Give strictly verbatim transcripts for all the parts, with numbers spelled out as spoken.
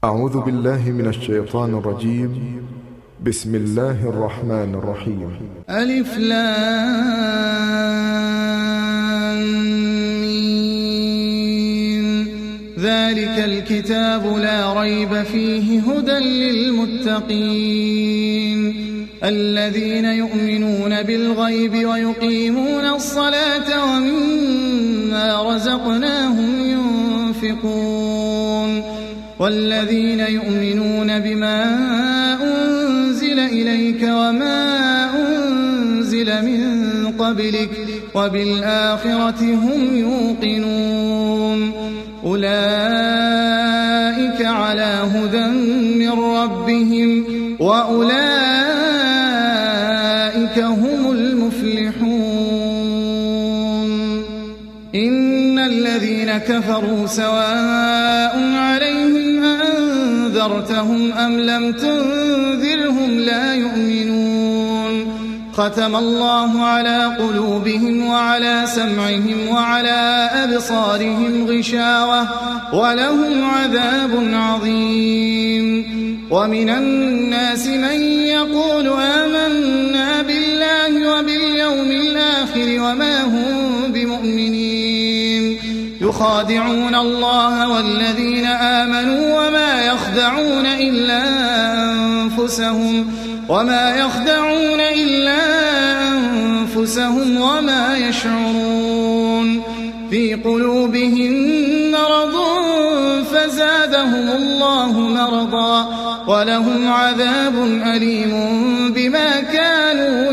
أعوذ بالله من الشيطان الرجيم. بسم الله الرحمن الرحيم. ألف لام ميم. ذلك الكتاب لا ريب فيه هدى للمتقين الذين يؤمنون بالغيب ويقيمون الصلاة ومما رزقناهم ينفقون والذين يؤمنون بما أنزل إليك وما أنزل من قبلك وبالآخرة هم يوقنون أولئك على هدى من ربهم وأولئك هم المفلحون. إن الذين كفروا سواء عليهم أنذرتهم أم لم تنذرهم لا يؤمنون. ختم الله على قلوبهم وعلى سمعهم وعلى أبصارهم غشاوة ولهم عذاب عظيم. ومن الناس من يقول آمنا بالله وباليوم الآخر وما هم بمؤمنين يخادعون الله والذين آمنوا وما يخدعون إلا أنفسهم وما يخدعون إلا أنفسهم وما يشعرون. في قلوبهم مرض فزادهم الله مرضا ولهم عذاب أليم بما كانوا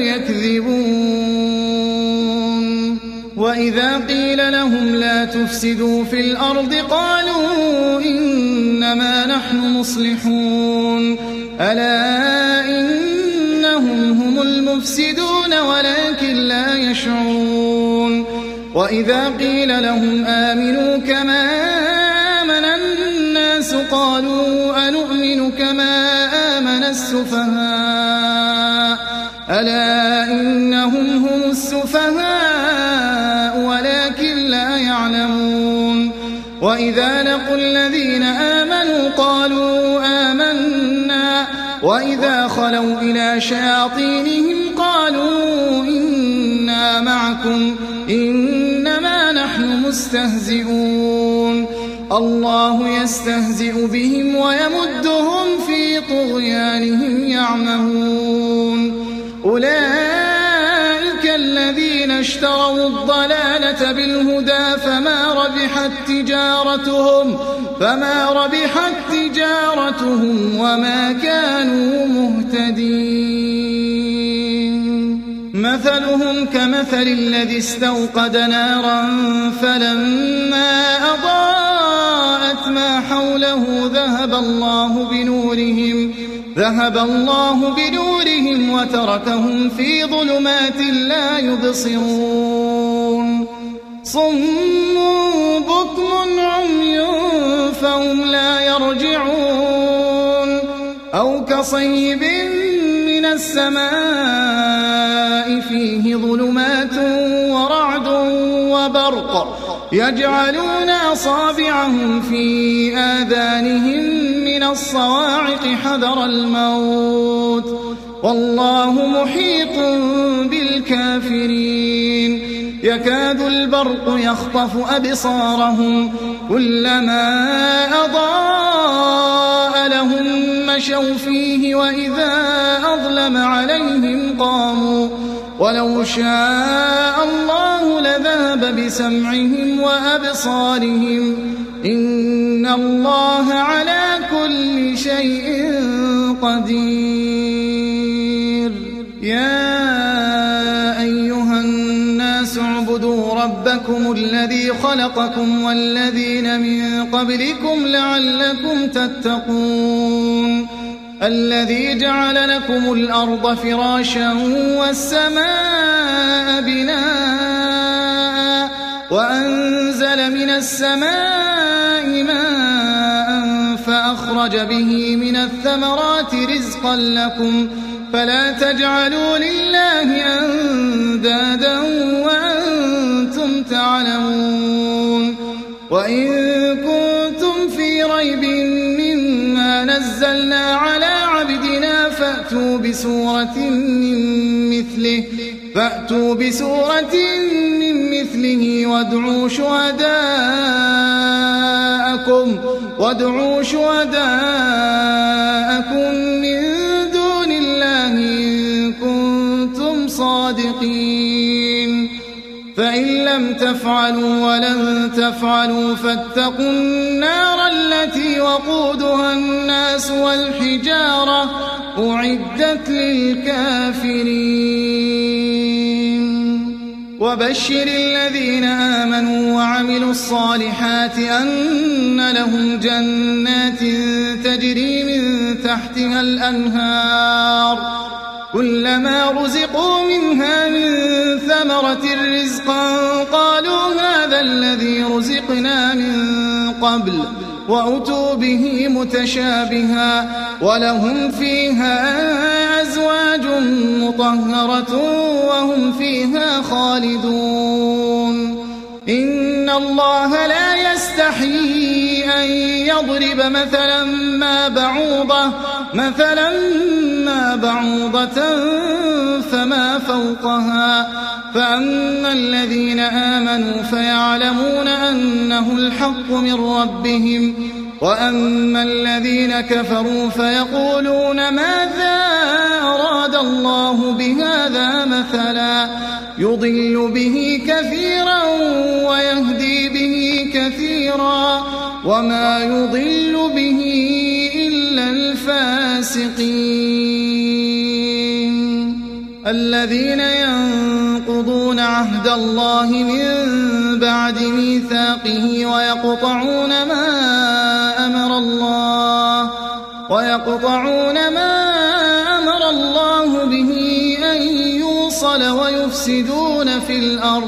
يكذبون. وإذا قيل لهم لا تفسدوا في الأرض قالوا إنما نحن مصلحون ألا إنهم هم المفسدون ولكن لا يشعرون. وإذا قيل لهم آمنوا كما آمن الناس قالوا أنؤمن كما آمن السفهاء ألا إنهم هم السفهاء ولكن لا يعلمون. وإذا لقوا الذين آمنوا قالوا آمنا وإذا خلوا إلى شياطينهم قالوا إنا معكم إنما نحن مستهزئون. الله يستهزئ بهم ويمدهم في طغيانهم يعمهون. أولئك الذين اشتروا الضلالة بالهدى فما ربحت تجارتهم فما ربحت تجارتهم وما كانوا مهتدين. مثلهم كمثل الذي استوقد نارا فلما أضاءت ما حوله ذهب الله بنورهم ذهب الله بنورهم وتركهم في ظلمات لا يبصرون. صم بكم عمي فهم لا يرجعون. أو كصيب من السماء فيه ظلمات ورعد وبرق يجعلون أصابعهم في آذانهم من الصواعق حذر الموت والله محيط بالكافرين. يكاد البرق يخطف أبصارهم كلما أضاء لهم مشوا فيه وإذا أظلم عليهم قاموا ولو شاء الله لذهب بسمعهم وأبصارهم إن الله على كل شيء قدير. يا أيها الناس اعبدوا ربكم الذي خلقكم والذين من قبلكم لعلكم تتقون. الذي جعل لكم الأرض فراشا والسماء بناء وأنزل من السماء ماء فأخرج به من الثمرات رزقا لكم فلا تجعلوا لله أندادا وأنتم تعلمون. وإن كنتم في ريب مما نزلنا على عبدنا فأتوا بسورة من مثله فأتوا بسورة من مثله وادعوا شهداءكم وادعوا شهداءكم من دون الله إن كنتم صادقين فإن لم تفعلوا ولن تفعلوا فاتقوا النار التي وقودها الناس والحجارة أعدت للكافرين وبشر الذين آمنوا وعملوا الصالحات أن لهم جنات تجري من تحتها الأنهار كلما رزقوا منها من ثمرة رزقا قالوا هذا الذي رزقنا من قبل وأتوا به متشابها ولهم فيها أزواج مطهرة وهم فيها خالدون إن الله لا يستحيي أن يضرب مثلا ما بعوضة مثلا ما بعوضة فما فوقها فأما الذين آمنوا فيعلمون أنه الحق من ربهم وأما الذين كفروا فيقولون ماذا أراد الله بهذا مثلا يضل به كثيرا ويهدي به كثيرا وما يضل به إلا الفاسقين الذين ينقضون عهد الله من بعد ميثاقه ويقطعون ما أمر الله ويقطعون ما أمر الله به أن يوصل ويفسدون في الأرض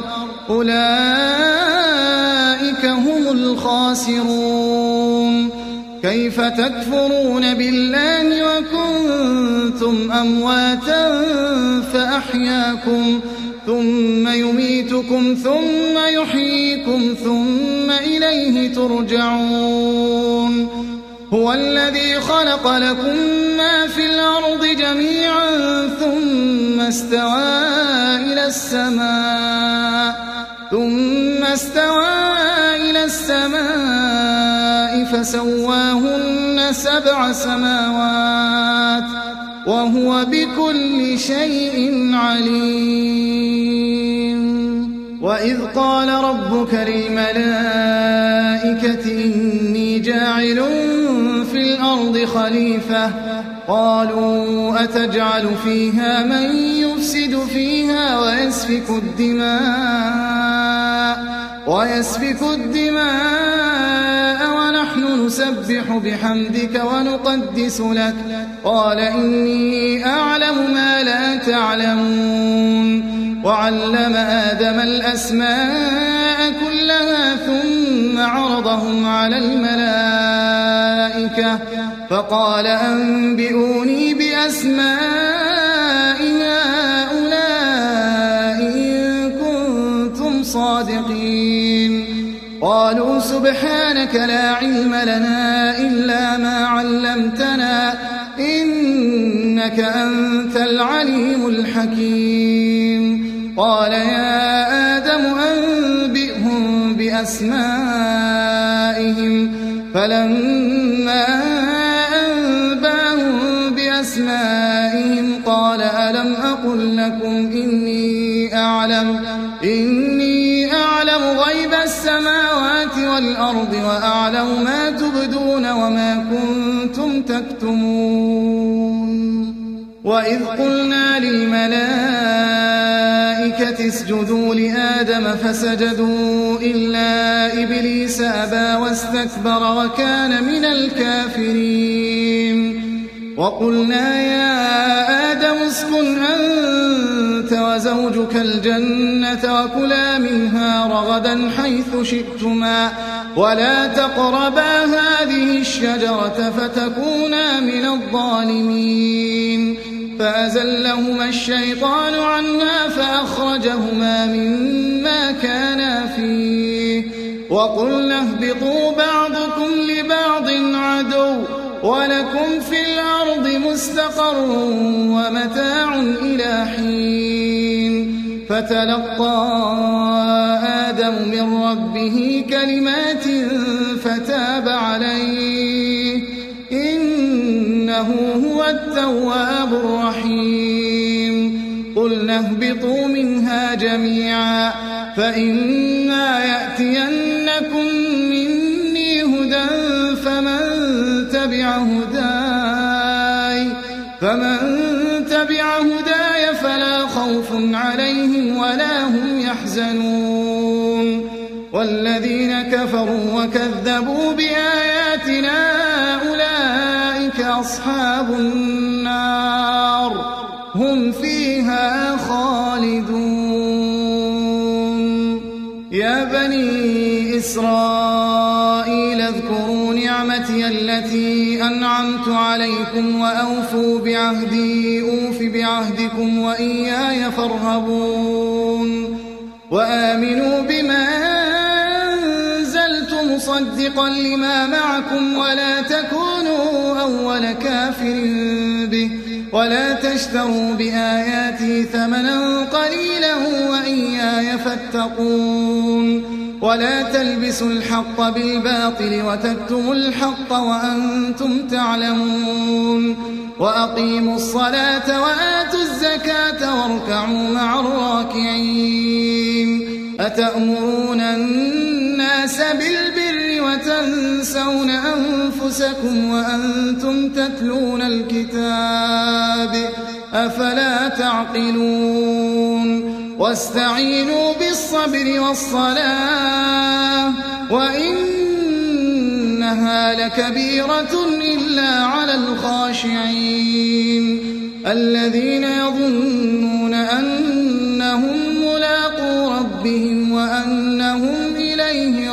أولئك هم الخاسرون كيف تكفرون بالله وكنتم أمواتا فأحياكم ثم يميتكم ثم يحييكم ثم إليه ترجعون هو الذي خلق لكم ما في الأرض جميعا ثم استوى إلى السماء ثم استوى إلى السماء فسواهن سبع سماوات وهو بكل شيء عليم وإذ قال ربك للملائكة إني جاعل في الأرض خليفة قالوا أتجعل فيها من يفسد فيها ويسفك الدماء ويسفك الدماء ونحن نسبح بحمدك ونقدس لك قال إني أعلم ما لا تعلمون وعلم آدم الأسماء كلها ثم عرضهم على الملائكة فقال أنبئوني بأسماء هؤلاء إن كنتم صادقين قالوا سبحانك لا علم لنا إلا ما علمتنا إنك أنت العليم الحكيم قال يا آدم أنبئهم بأسمائهم فلما أنبأهم بأسمائهم قال ألم أقل لكم إني أعلم إني أعلم غيب السماوات والأرض وأعلم ما تبدون وما كنتم تكتمون وإذ قلنا للملائكة اسجدوا لآدم فسجدوا إلا إبليس أبى واستكبر وكان من الكافرين وقلنا يا آدم اسكن أنت وزوجك الجنة وكلا منها رغدا حيث شئتما ولا تقربا هذه الشجرة فتكونا من الظالمين فأزلهما الشيطان عنها فأخرجهما مما كانا فيه وقلنا اهبطوا بعضكم لبعض عدو ولكم في الأرض مستقر ومتاع إلى حين فتلقى آدم من ربه كلمات فتاب عليه إنه هو التواب الرحيم قلنا اهبطوا منها جميعا فإما يأتينكم مني هدى فمن تبع هداي فمن تبع هداي فلا خوف عليهم ولا هم يحزنون والذين كفروا وكذبوا بآياتنا أولئك أصحاب النار هم فيها خالدون يا بني إسرائيل اذكروا نعمتي التي أنعمت عليكم وأوفوا بعهدي أوف بعهدكم وإياي فارهبون وآمنوا بما أنزلت مصدقا لما معكم ولا تكونوا أول كافر به ولا تشتروا بآياتي ثمنا قليلا وإياي فاتقون ولا تلبسوا الحق بالباطل وتكتموا الحق وأنتم تعلمون وأقيموا الصلاة وآتوا الزكاة واركعوا مع الراكعين أتأمرون الناس بالبر وتنسون أنفسكم وأنتم تتلون الكتاب أفلا تعقلون واستعينوا بالصبر والصلاة وإنها لكبيرة إلا على الخاشعين الذين يظنون أنهم ملاقو ربهم وأنهم إليه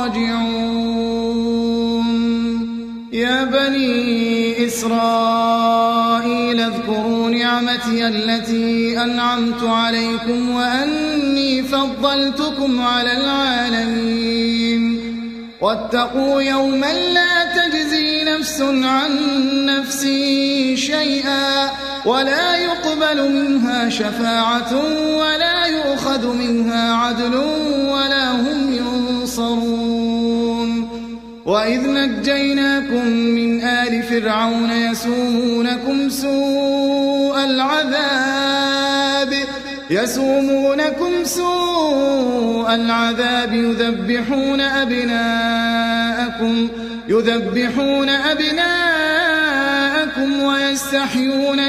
راجعون يا بني إسرائيل اذكروا نعمتي التي أنعمت عليكم وأني فضلتكم على العالمين واتقوا يوما لا تجزي نفس عن نفس شيئا ولا يقبل منها شفاعة ولا يؤخذ منها عدل ولا هم ينصرون وإذ نجيناكم من آل فرعون يسومونكم سوء العذاب يسومونكم سوء العذاب يذبحون أبناءكم يذبحون أبناءكم ويستحيون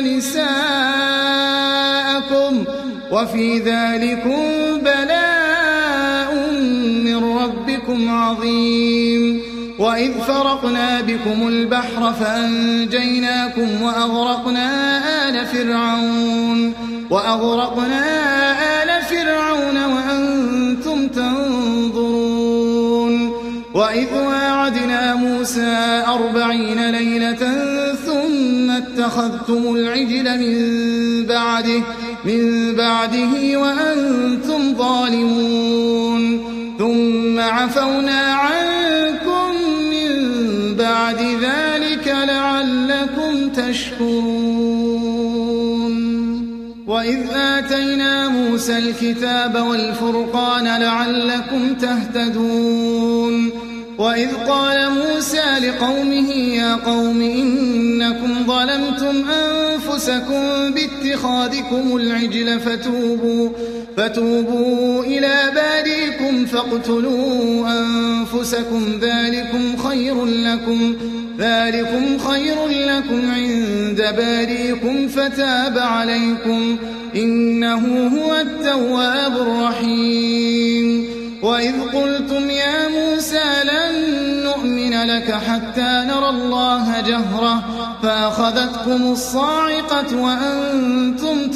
نساءكم وفي ذلكم بلاء من ربكم عظيم وإذ فرقنا بكم البحر فأنجيناكم وأغرقنا آل فرعون وأغرقنا آل فرعون وأنتم تنظرون وإذ واعدنا موسى أربعين ليلة ثم اتخذتم العجل من بعده من بعده وأنتم ظالمون ثم عفونا عنكم من بعد ذلك لعلكم تشكرون وإذ آتينا موسى الكتاب والفرقان لعلكم تهتدون وإذ قال موسى لقومه يا قوم إنكم ظلمتم أنفسكم باتخاذكم العجل فتوبوا, فتوبوا إلى بارئكم فاقتلوا أنفسكم ذلكم خير لكم ذلكم خير لكم عند بارئكم فتاب عليكم إنه هو التواب الرحيم وإذ قلتم يا موسى لن نؤمن لك حتى نرى الله جهرة فأخذتكم الصاعقة وأنتم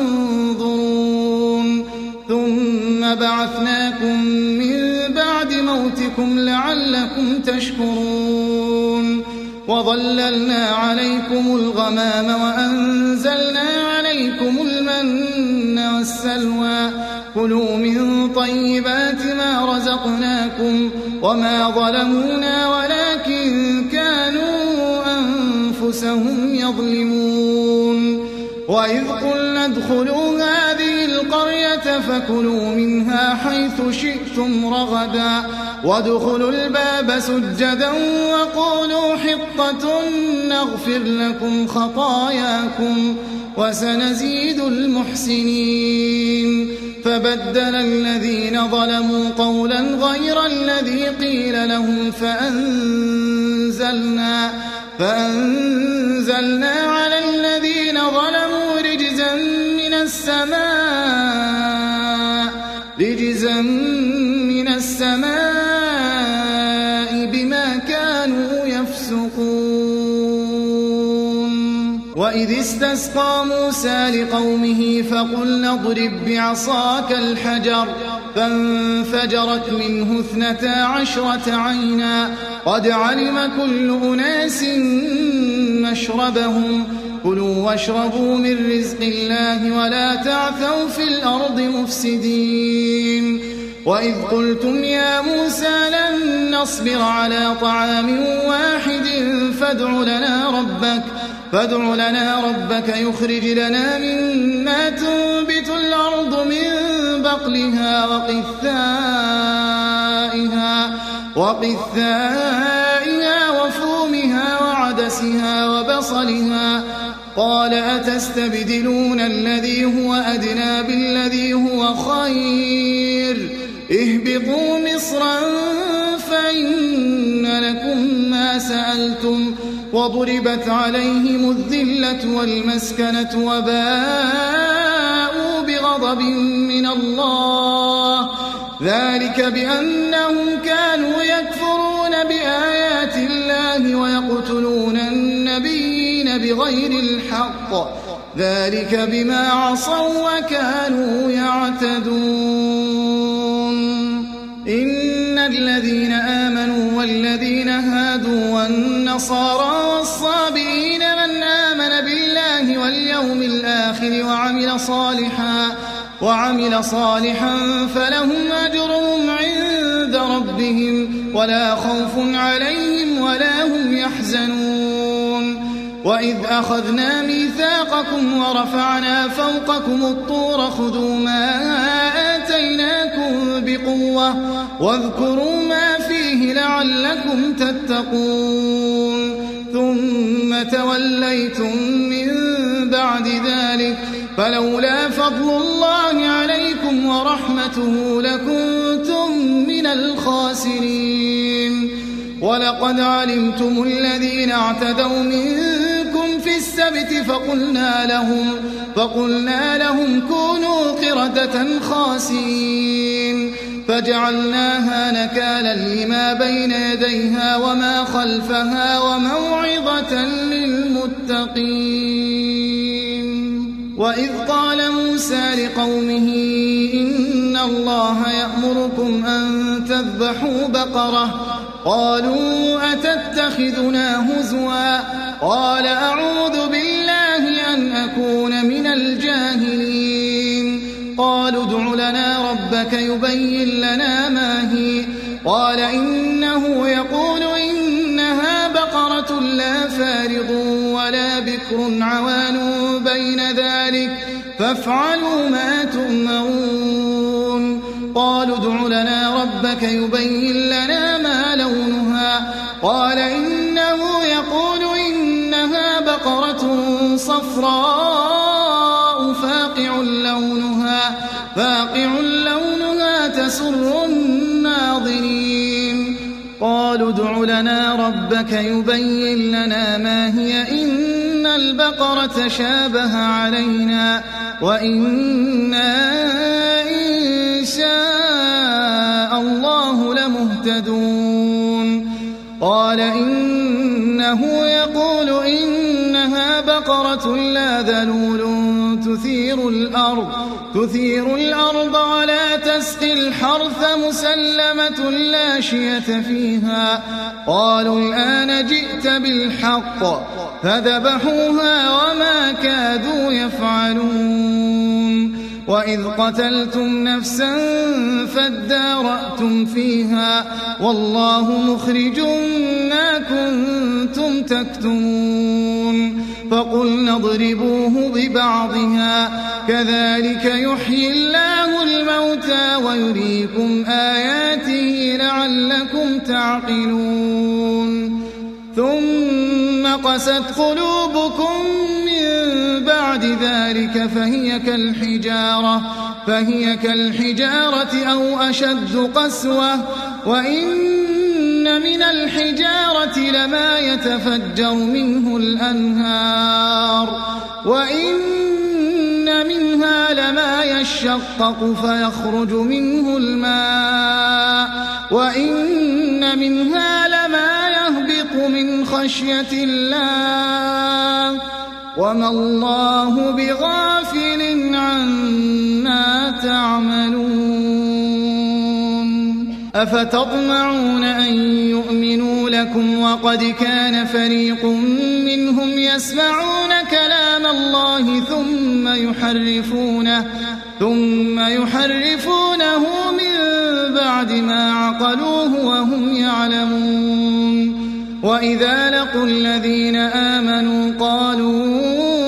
تنظرون ثم بعثناكم من بعد موتكم لعلكم تشكرون وظللنا عليكم الغمام وأنزلنا عليكم المن والسلوى كلوا من طيبات ما رزقناكم وما ظلمونا ولكن كانوا أنفسهم أنفسهم يظلمون وإذ قلنا ادخلوا هذه القرية فكلوا منها حيث شئتم رغدا وادخلوا الباب سجدا وقولوا حطة نغفر لكم خطاياكم وسنزيد المحسنين فبدل الذين ظلموا قولا غير الذي قيل لهم فأنزلنا, فأنزلنا على الذين ظلموا رجزا من السماء, رجزا من السماء بما كانوا يفسقون وإذ استسقى موسى لقومه فقلنا اضرب بعصاك الحجر فانفجرت منه اثنتا عشرة عينا قد علم كل أناس مشربهم كلوا واشربوا من رزق الله ولا تعثوا في الأرض مفسدين وإذ قلتم يا موسى لن نصبر على طعام واحد فادع لنا ربك فادع لنا ربك يخرج لنا مما تنبت الأرض من بقلها وقثائها, وقثائها وفومها وعدسها وبصلها قال أتستبدلون الذي هو أدنى بالذي هو خير اهبطوا مصرا فإن لكم ما سألتم وضربت عليهم الذلة والمسكنة وباءوا بغضب من الله ذلك بأنهم كانوا يكفرون بآيات الله ويقتلون النبيين بغير الحق ذلك بما عصوا وكانوا يعتدون إن الذين آمنوا والذين هادوا والنصارى والصابئين من آمن بالله واليوم الآخر وعمل صالحا وعمل صالحا فلهم أجرهم عند ربهم ولا خوف عليهم ولا هم يحزنون وإذ أخذنا ميثاقكم ورفعنا فوقكم الطور خذوا ما آتيناكم بقوة واذكروا ما فيه لعلكم تتقون ثم توليتم من بعد ذلك فلولا فضل الله عليكم ورحمته لكنتم من الخاسرين ولقد علمتم الذين اعتدوا منكم في السبت فقلنا لهم, فقلنا لهم كونوا قردة خاسئين فجعلناها نكالا لما بين يديها وما خلفها وموعظة للمتقين وإذ قال موسى لقومه إن الله يأمركم أن تذبحوا بقرة قالوا أتتخذنا هزوا قال أعوذ بالله أن أكون من الجاهلين قالوا ادع لنا ربك يبين لنا ما هي قال إنه يقول إنها بقرة لا فارض ولا بكر عوان بين ذلك فافعلوا ما تؤمرون قالوا ادع لنا ربك يبين لنا ما لونها قال إنه يقول إنها بقرة صفراء فاقع لونها, فاقع لونها تسر الناظرين قالوا ادع لنا ربك يبين لنا ما هي إن البقرة شابه علينا وإنا إن شاء الله لمهتدون قال إنه يقول إنها بقرة لا ذلول تثير الأرض, تثير الأرض ولا تسقي الحرث مسلمة لا شية فيها قالوا الآن جئت بالحق فذبحوها وما كادوا يفعلون وإذ قتلتم نفسا فادارأتم فيها والله مخرج ما كنتم تكتمون فقلنا اضربوه ببعضها كذلك يحيي الله الموتى ويريكم آياته لعلكم تعقلون ثم قست قلوبكم من بعد ذلك فهي كالحجارة فهي كالحجارة أو أشد قسوة وإن من الحجارة لما يتفجر منه الأنهار وإن منها لما يشقق فيخرج منه الماء وإن منها لما يهبط من خشية الله وما الله بغافل عما تعملون أفتطمعون أن يؤمنوا لكم وقد كان فريق منهم يسمعون كلام الله ثم يحرفونه ثم يحرفونه من بعد ما عقلوه وهم يعلمون وإذا لقوا الذين آمنوا قالوا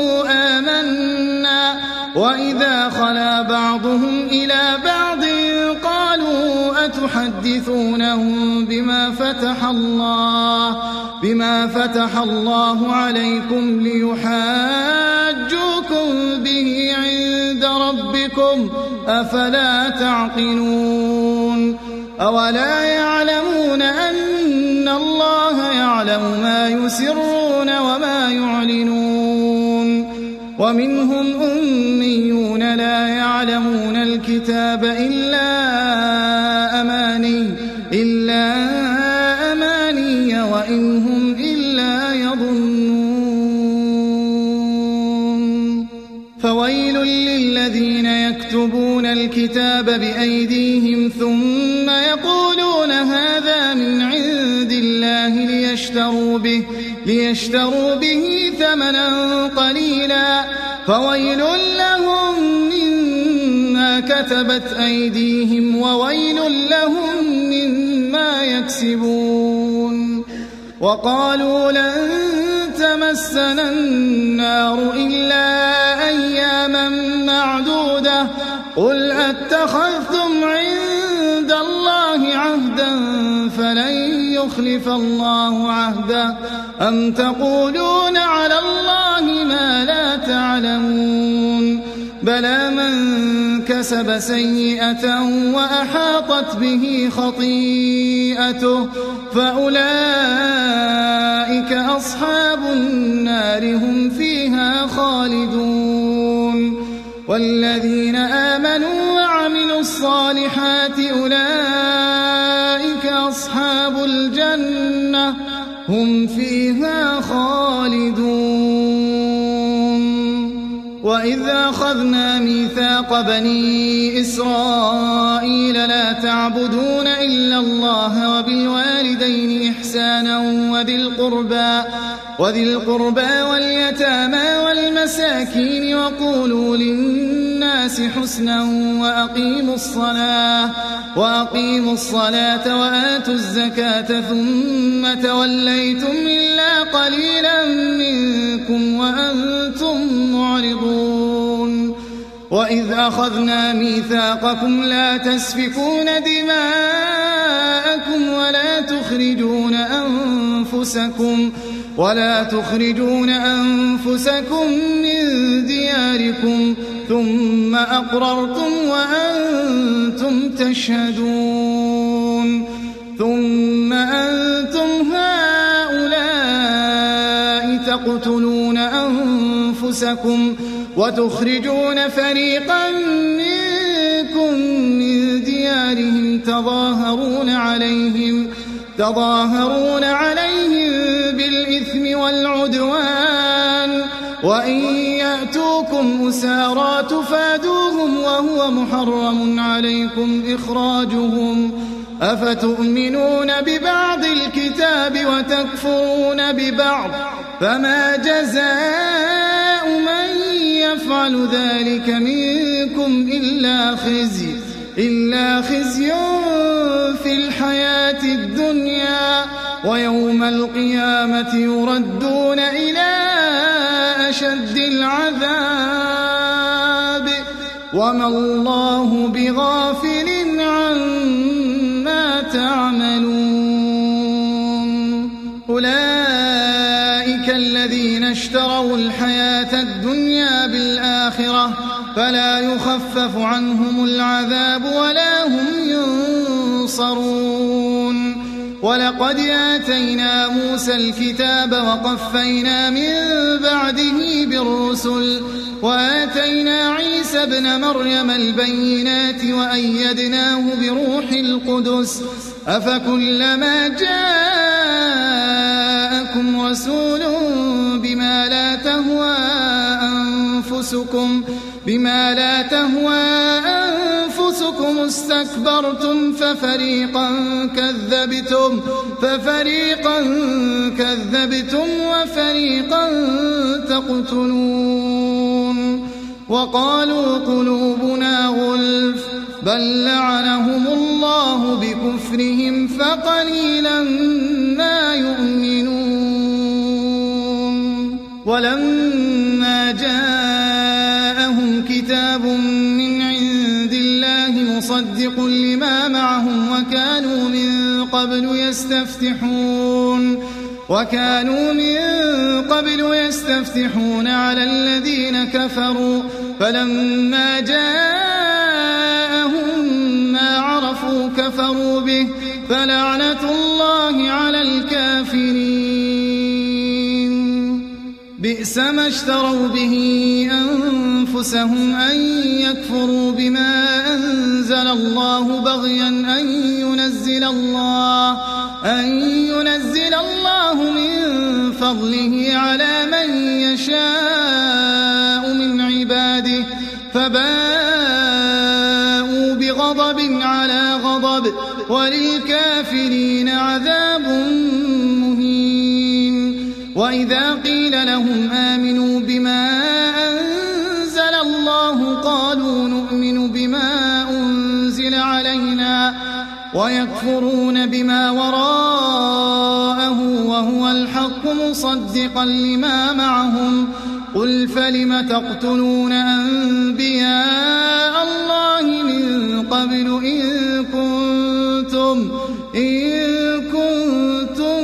آمنا وإذا خلا بعضهم إلى بعض قالوا أتحدثونهم بما فتح الله بما فتح الله عليكم ليحاجوكم به عند ربكم أفلا تعقلون أولا يعلمون أن الله يعلم ما يسرون وما يعلنون ومنهم أميون لا يعلمون الكتاب إلا أماني إلا أماني وإن هم إلا يظنون فويل للذين يكتبون الكتاب بأيديهم ثم يقولون هذا من عند الله ليشتروا به ليشتروا به ثمنا قليلا فويل لهم مما كتبت أيديهم وويل لهم مما يكسبون وقالوا لن تمسنا النار إلا أياما معدودة قل أتخذتم عند الله عهدا فلن يخلف الله عهده أم تقولون على الله ما لا تعلمون بلى من كسب سيئة وأحاطت به خطيئته فأولئك أصحاب النار هم فيها خالدون والذين آمنوا وعملوا الصالحات أولئك أصحاب الجنة هم فيها خالدون وإذ أخذنا ميثاق بني إسرائيل لا تعبدون إلا الله وبالوالدين إحسانا وذي القربى وذي القربى واليتامى والمساكين وقولوا للناس حسنا وأقيموا الصلاة وأقيموا الصلاة وآتوا الزكاة ثم توليتم إلا قليلا منكم وأنتم معرضون وإذ أخذنا ميثاقكم لا تسفكون دماءكم ولا تخرجون أنفسكم ولا تخرجون أنفسكم من دياركم ثم أقررتم وأنتم تشهدون ثم أنتم هؤلاء تقتلون أنفسكم وتخرجون فريقا منكم من ديارهم تظاهرون عليهم تظاهرون عليهم بالإثم والعدوان وإن يأتوكم أسارى تفادوهم وهو محرم عليكم إخراجهم أفتؤمنون ببعض الكتاب وتكفرون ببعض فما جزاء من يفعل ذلك منكم إلا خزي إلا خزي في الحياة الدنيا ويوم القيامة يردون إلى أشد العذاب وما الله بغافل عما تعملون أولئك الذين اشتروا الحياة الدنيا بالآخرة فلا يخفف عنهم العذاب ولا هم ينصرون ولقد آتينا موسى الكتاب وقفينا من بعده بالرسل وآتينا عيسى ابن مريم البينات وأيدناه بروح القدس أفكلما جاءكم رسول بما لا تهوى أنفسكم بما لا تهوى أنفسكم استكبرتم ففريقا كذبتم ففريقا كذبتم وفريقا تقتلون وقالوا قلوبنا غلف بل لعنهم الله بكفرهم فقليلا ما يؤمنون ولما جاءهم كتاب من عند الله مصدق لما معهم وكانوا من قبل يستفتحون وكانوا من قبل يستفتحون على الذين كفروا فلما جاءهم ما عرفوا كفروا به فلعنة الله على الكافرين بئس ما اشتروا به أنفسهم أن يكفروا بما أنزل الله بغيا أن ينزل الله أن ينزل الله من فضله على من يشاء من عباده فباءوا بغضب على غضب وللكافرين عذاب مهين وإذا قيل لهم آمنوا بما أنزل الله قالوا نؤمن بما أنزل علينا ويكفرون بما وراءه وهو الحق مصدقا لما معهم قل فلم تقتلون أنبياء الله من قبل إن كنتم إن كنتم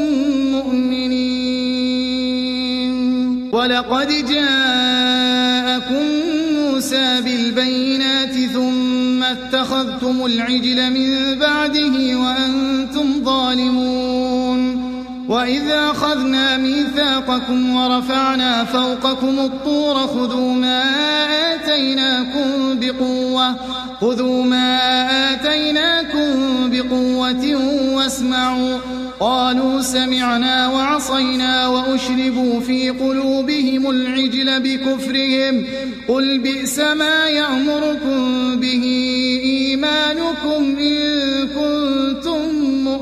مؤمنين ولقد جاءكم موسى بالبينات ثم اتخذتم العجل من بعده وأنتم ظالمون وإذا أخذنا ميثاقكم ورفعنا فوقكم الطور خذوا ما آتيناكم بقوة خذوا ما آتيناكم بقوة واسمعوا قالوا سمعنا وعصينا وأشربوا في قلوبهم العجل بكفرهم قل بئس ما يأمركم به إيمانكم إن كنتم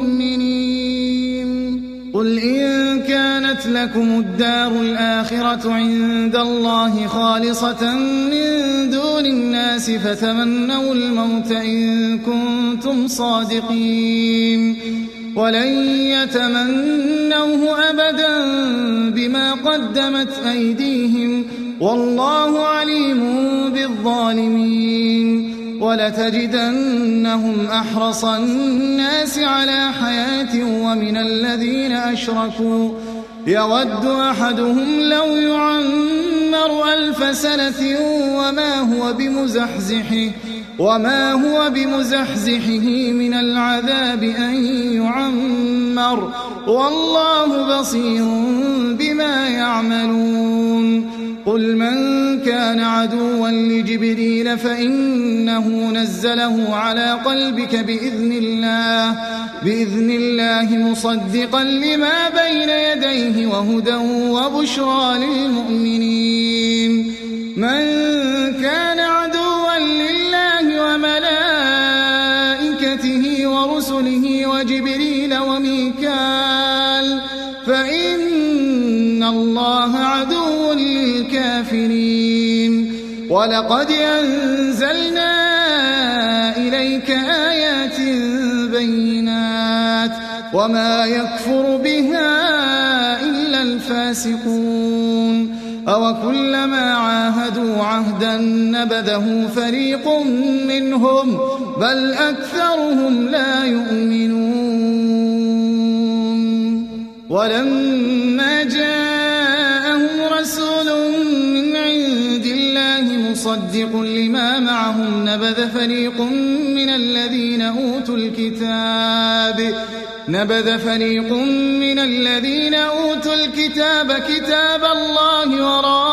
مؤمنين قل إن كانت لكم الدار الآخرة عند الله خالصة من دون الناس فتمنوا الموت إن كنتم صادقين ولن يتمنوه أبدا بما قدمت أيديهم والله عليم بالظالمين ولتجدنهم أحرص الناس على حياة ومن الذين أشركوا يود أحدهم لو يعمر ألف سنة وما هو بمزحزحه وما هو بمزحزحه من العذاب أن يعمر والله بصير بما يعملون قل من كان عدوا لجبريل فإنه نزله على قلبك بإذن الله بإذن الله مصدقا لما بين يديه وهدى وبشرى للمؤمنين من كان عدوا لله وملائكته ورسله وجبريل وميكال فإن الله عدو للكافرين ولقد أنزلنا إليك آيات بينات وما يكفر بها إلا الفاسقون أوكلما عاهدوا عهدا نبذه فريق منهم بل أكثرهم لا يؤمنون ولما جاءهم رسول من عند الله مصدق لما معهم نبذ فريق من الذين أوتوا الكتاب نبذ فريق من الذين أوتوا الكتاب كتاب الله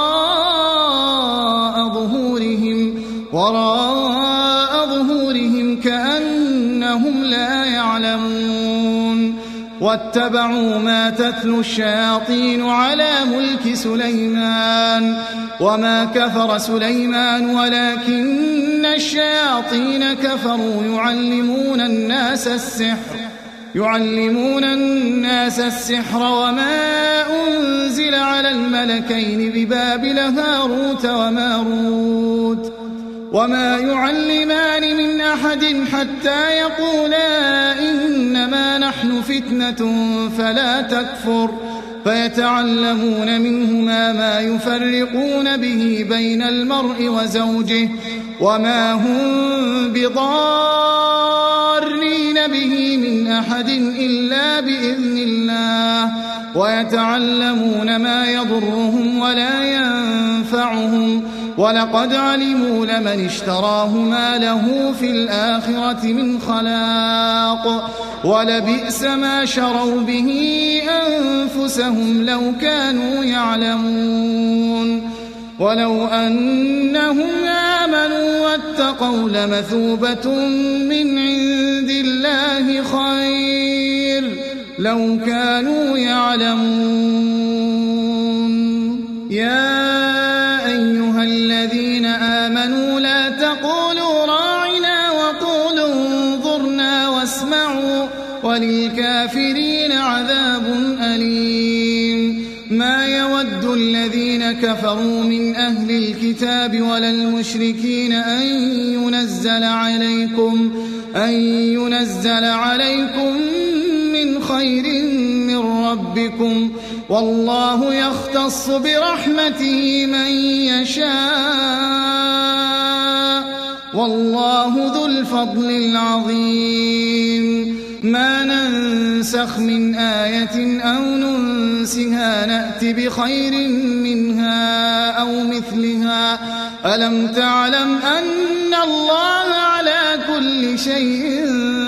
وراء ظهورهم وراء ظهورهم كأنهم لا يعلمون واتبعوا ما تتلو الشياطين على ملك سليمان وما كفر سليمان ولكن الشياطين كفروا يعلمون الناس السحر يعلمون الناس السحر وما أنزل على الملكين ببابل هاروت وماروت وما يعلمان من أحد حتى يقولا إنما نحن فتنة فلا تكفر فيتعلمون منهما ما يفرقون به بين المرء وزوجه وما هم بضارين به من أحد إلا بإذن الله ويتعلمون ما يضرهم ولا ينفعهم ولقد علموا لمن اشتراه ما له في الآخرة من خلاق ولبئس ما شروا به أنفسهم لو كانوا يعلمون ولو أنهم آمنوا واتقوا لمثوبة من عند الله خير لو كانوا يعلمون يا أيها الذين آمنوا لا تقولوا راعنا وقولوا انظرنا واسمعوا وللكافرين عذاب أليم ما يود الذين كفروا من أهل الكتاب ولا المشركين أن ينزل عليكم أن ينزل عليكم من خير من ربكم والله يختص برحمته من يشاء والله ذو الفضل العظيم ما ننسخ من آية أو ننسها نأت بخير منها أو مثلها ألم تعلم أن الله على كل شيء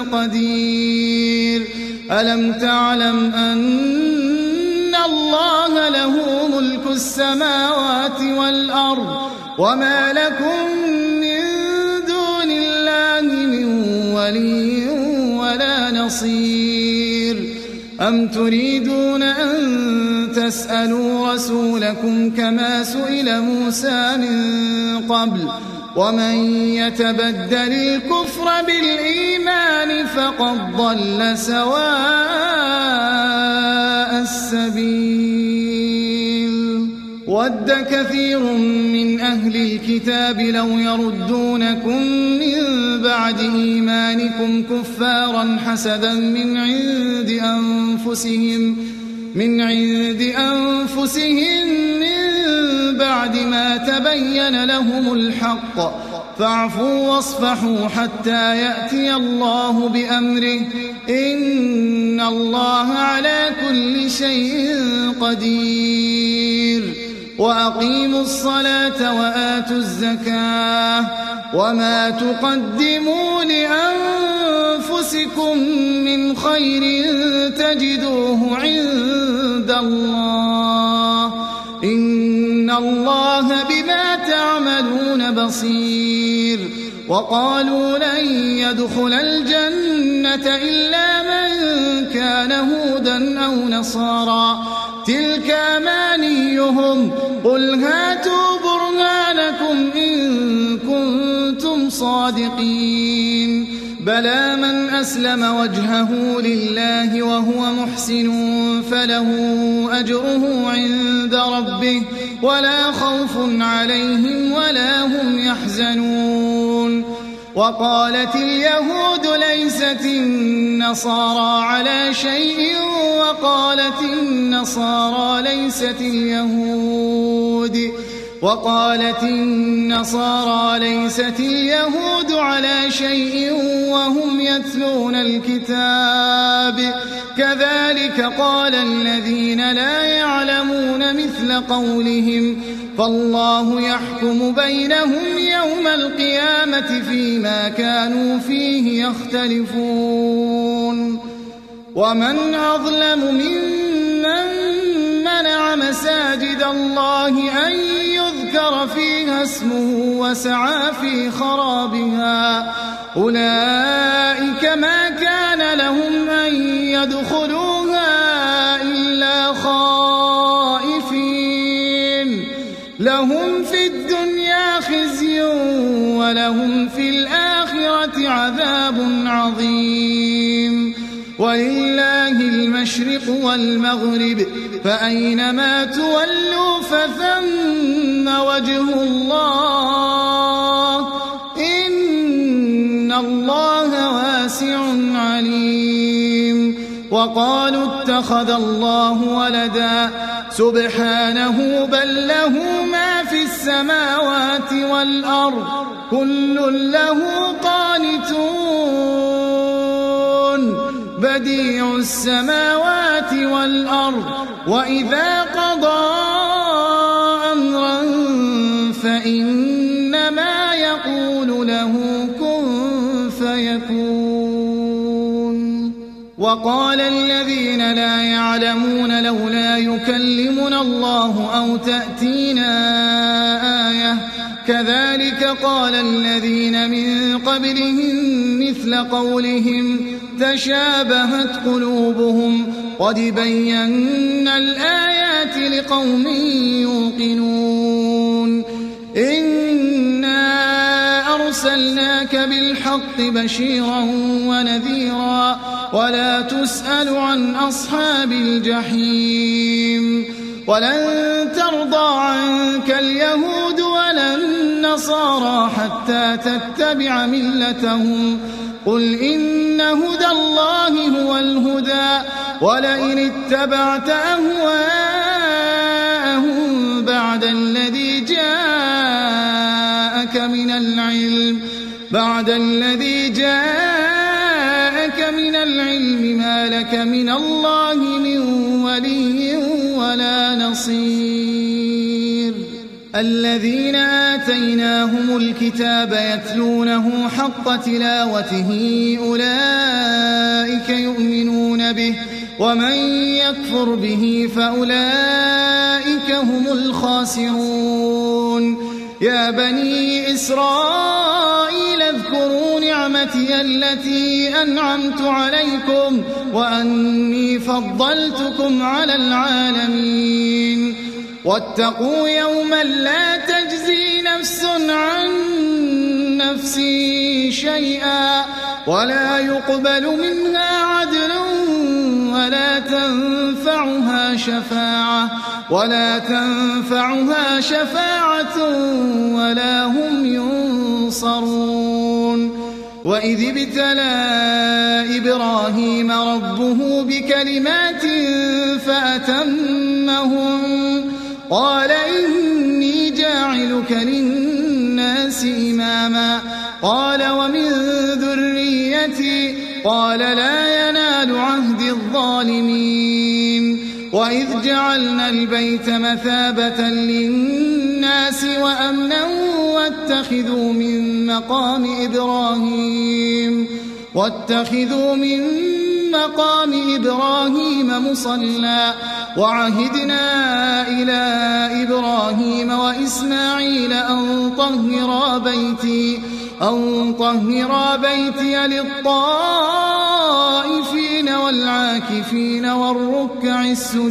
قدير ألم تعلم أن الله له ملك السماوات والأرض وما لكم من دون الله من ولي ولا نصير أم تريدون أن تسألوا رسولكم كما سئل موسى من قبل ومن يتبدل الكفر بالإيمان فقد ضل سواء السبيل ود كثير من أهل الكتاب لو يردونكم من بعد إيمانكم كفارا حسدا من عند أنفسهم من عند أنفسهم من بعد ما تبين لهم الحق فاعفوا واصفحوا حتى يأتي الله بأمره إن الله على كل شيء قدير وأقيموا الصلاة وآتوا الزكاة وما تقدموا لأنفسكم من خير تجدوه عند الله إن الله بما تعملون بصير وقالوا لن يدخل الجنة إلا من كان هودا أو نصارى تلك أمانيهم قل هاتوا برهانكم إن كنتم صادقين بلى من أسلم وجهه لله وهو محسن فله أجره عند ربه ولا خوف عليهم ولا هم يحزنون وقالت اليهود ليست النصارى على شيء وقالت النصارى ليست اليهود وقالت النصارى ليست اليهود على شيء وهم يتلون الكتاب كذلك قال الذين لا يعلمون مثل قولهم فالله يحكم بينهم يوم القيامة فيما كانوا فيه يختلفون ومن أظلم ممن منع مساجد الله أن يذكر فيها اسمه وسعى في خرابها أولئك ما كان لهم أن يدخلوها إلا خائفين لهم في الدنيا خزي ولهم في الآخرة عذاب عظيم ولله المشرق والمغرب فأينما تولوا فثم وجه الله إن الله واسع عليم وقالوا اتخذ الله ولدا سبحانه بل له ما في السماوات والأرض كل له قانتون بديع السماوات والأرض وإذا قضى أمرا فإنما يقول له كن فيكون وقال الذين لا يعلمون لولا يكلمنا الله أو تأتينا آية كذلك قال الذين من قبلهم مثل قولهم تشابهت قلوبهم قد بينا الآيات لقوم يوقنون إنا أرسلناك بالحق بشيرا ونذيرا ولا تسأل عن أصحاب الجحيم ولن ترضى عنك اليهود ولا النصارى حتى تتبع ملتهم قل إن هدى الله هو الهدى ولئن اتبعت أهواءهم بعد الذي جاءك من العلم بعد الذي جاءك من العلم ما لك من الله من ولي ولا نصير الذين آتيناهم الكتاب يتلونه حق تلاوته أولئك يؤمنون به ومن يكفر به فأولئك هم الخاسرون يا بني إسرائيل اذكروا نعمتي التي أنعمت عليكم وأني فضلتكم على العالمين واتقوا يوما لا تجزي نفس عن نفس شيئا ولا يقبل منها عدل ولا تنفعها شفاعة ولا تنفعها شفاعة ولا هم ينصرون وإذ ابتلى إبراهيم ربه بكلمات فأتمهم قال إني جاعلك للناس إماما قال ومن ذريتي قال لا ينال عهد الظالمين وإذ جعلنا البيت مثابة للناس وأمنا واتخذوا من مقام إبراهيم واتخذوا من مقام إبراهيم مصلى وعهدنا إلى إبراهيم وإسماعيل أن طهرا بيتي أن طهرا بيتي للطائفين والعاكفين والركع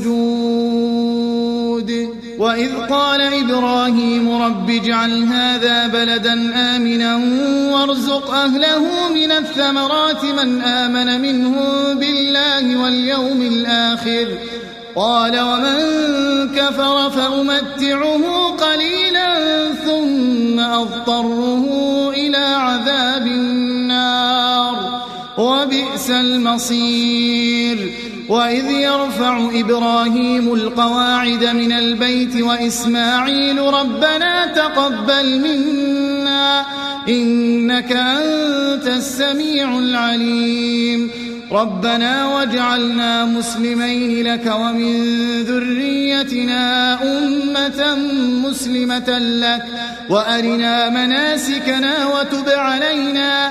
السجود وإذ قال إبراهيم رب اجعل هذا بلدا آمنا وارزق أهله من الثمرات من آمن منهم بالله واليوم الآخر قال ومن كفر فأمتعه قليلا ثم أضطره إلى عذاب النار وبئس المصير وإذ يرفع إبراهيم القواعد من البيت وإسماعيل ربنا تقبل منا إنك أنت السميع العليم ربنا واجعلنا مسلمين لك ومن ذريتنا أمة مسلمة لك وأرنا مناسكنا وتب علينا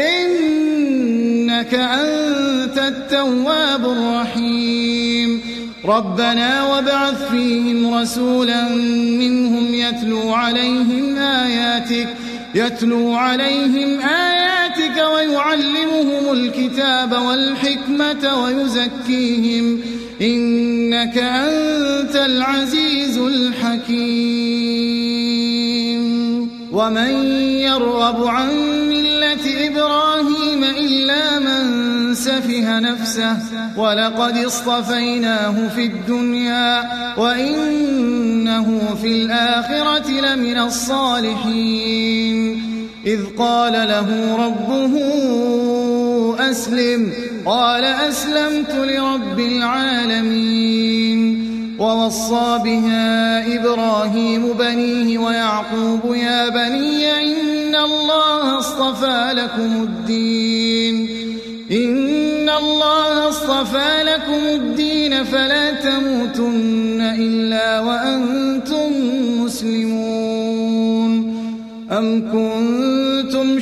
إنك أنت التواب الرحيم ربنا وابعث فيهم رسولا منهم يتلو عليهم آياتك يتلو عليهم آياتك ويعلمهم الكتاب والحكمة ويزكيهم إنك أنت العزيز الحكيم ومن يرغب عن ملة إبراهيم إلا من سفه نفسه ولقد اصطفيناه في الدنيا وإنه في الآخرة لمن الصالحين إذ قال له ربه أسلم قال أسلمت لرب العالمين ووصى بها إبراهيم بنيه ويعقوب يا بني إن الله اصطفى لكم الدين إن الله اصطفى لكم الدين فلا تموتن إلا وأنتم مسلمون أم كنتم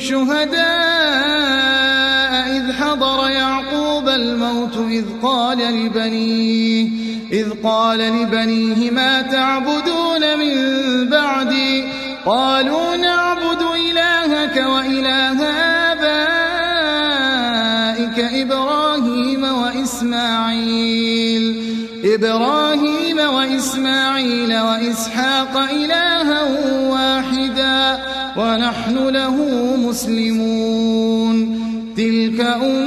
شهداء إذ حضر يعقوب الموت إذ قال لبنيه إذ قال لبنيه ما تعبدون من بعدي قالوا نعبد إلهك وإله آبائك إبراهيم وإسماعيل إبراهيم وإسماعيل وإسحاق إلها واحدا ونحن له مسلمون تلك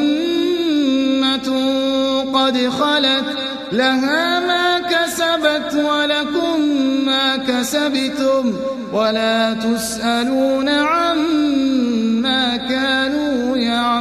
أمة قد خلت لها ما كسبت ولكم ما كسبتم ولا تسألون عما كانوا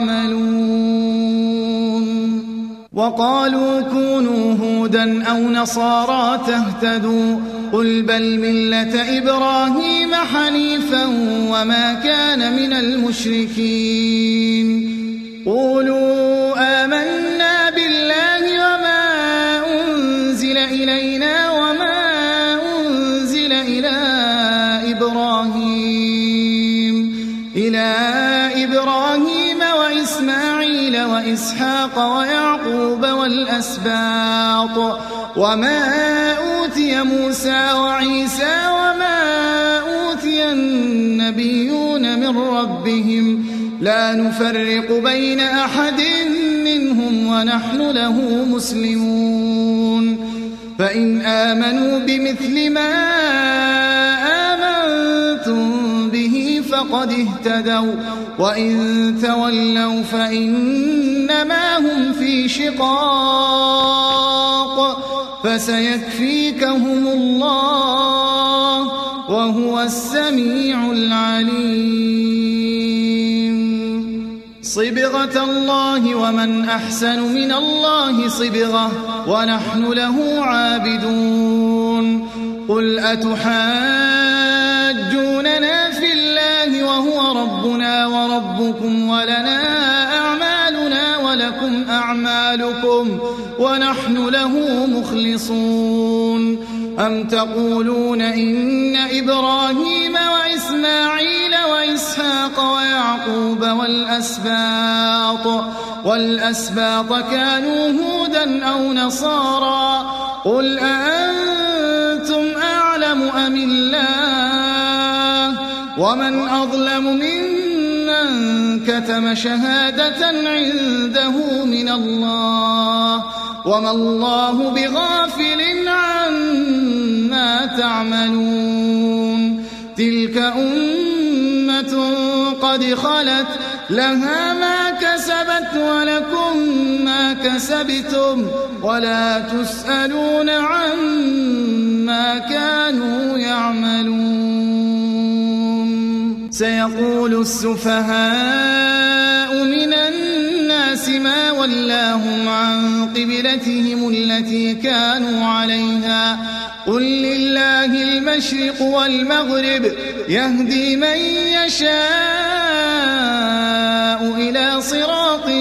يعملون وقالوا كونوا هودا أو نصارى تهتدوا قل بل ملة إبراهيم حنيفا وما كان من المشركين قولوا آمنا بالله وما أنزل إلينا وما أنزل إلى إبراهيم إلى إبراهيم وإسماعيل وإسحاق ويعقوب والأسباط وما أوتي موسى وعيسى وما أوتي النبيون من ربهم لا نفرق بين أحد منهم ونحن له مسلمون فإن آمنوا بمثل ما آمنتم به فقد اهتدوا وإن تولوا فإنما هم في شقاق فسيكفيكهم الله وهو السميع العليم صبغة الله ومن أحسن من الله صبغة ونحن له عابدون قل أتحاجوننا في الله وهو ربنا وربكم ولنا أعمالنا ولكم أعمالكم ونحن له مخلصون أم تقولون إن إبراهيم وإسماعيل وإسحاق ويعقوب والأسباط والأسباط كانوا هودا أو نصارى قل أأنتم أعلم أم الله ومن أظلم ممن كتم شهادة عنده من الله وما الله بغافل عما تعملون تلك أمة قد خلت لها ما كسبت ولكم ما كسبتم ولا تسألون عما كانوا يعملون سيقول السفهاء من الناس الناس ما ولاهم عن قبلتهم التي كانوا عليها قل لله المشرق والمغرب يهدي من يشاء إلى صراط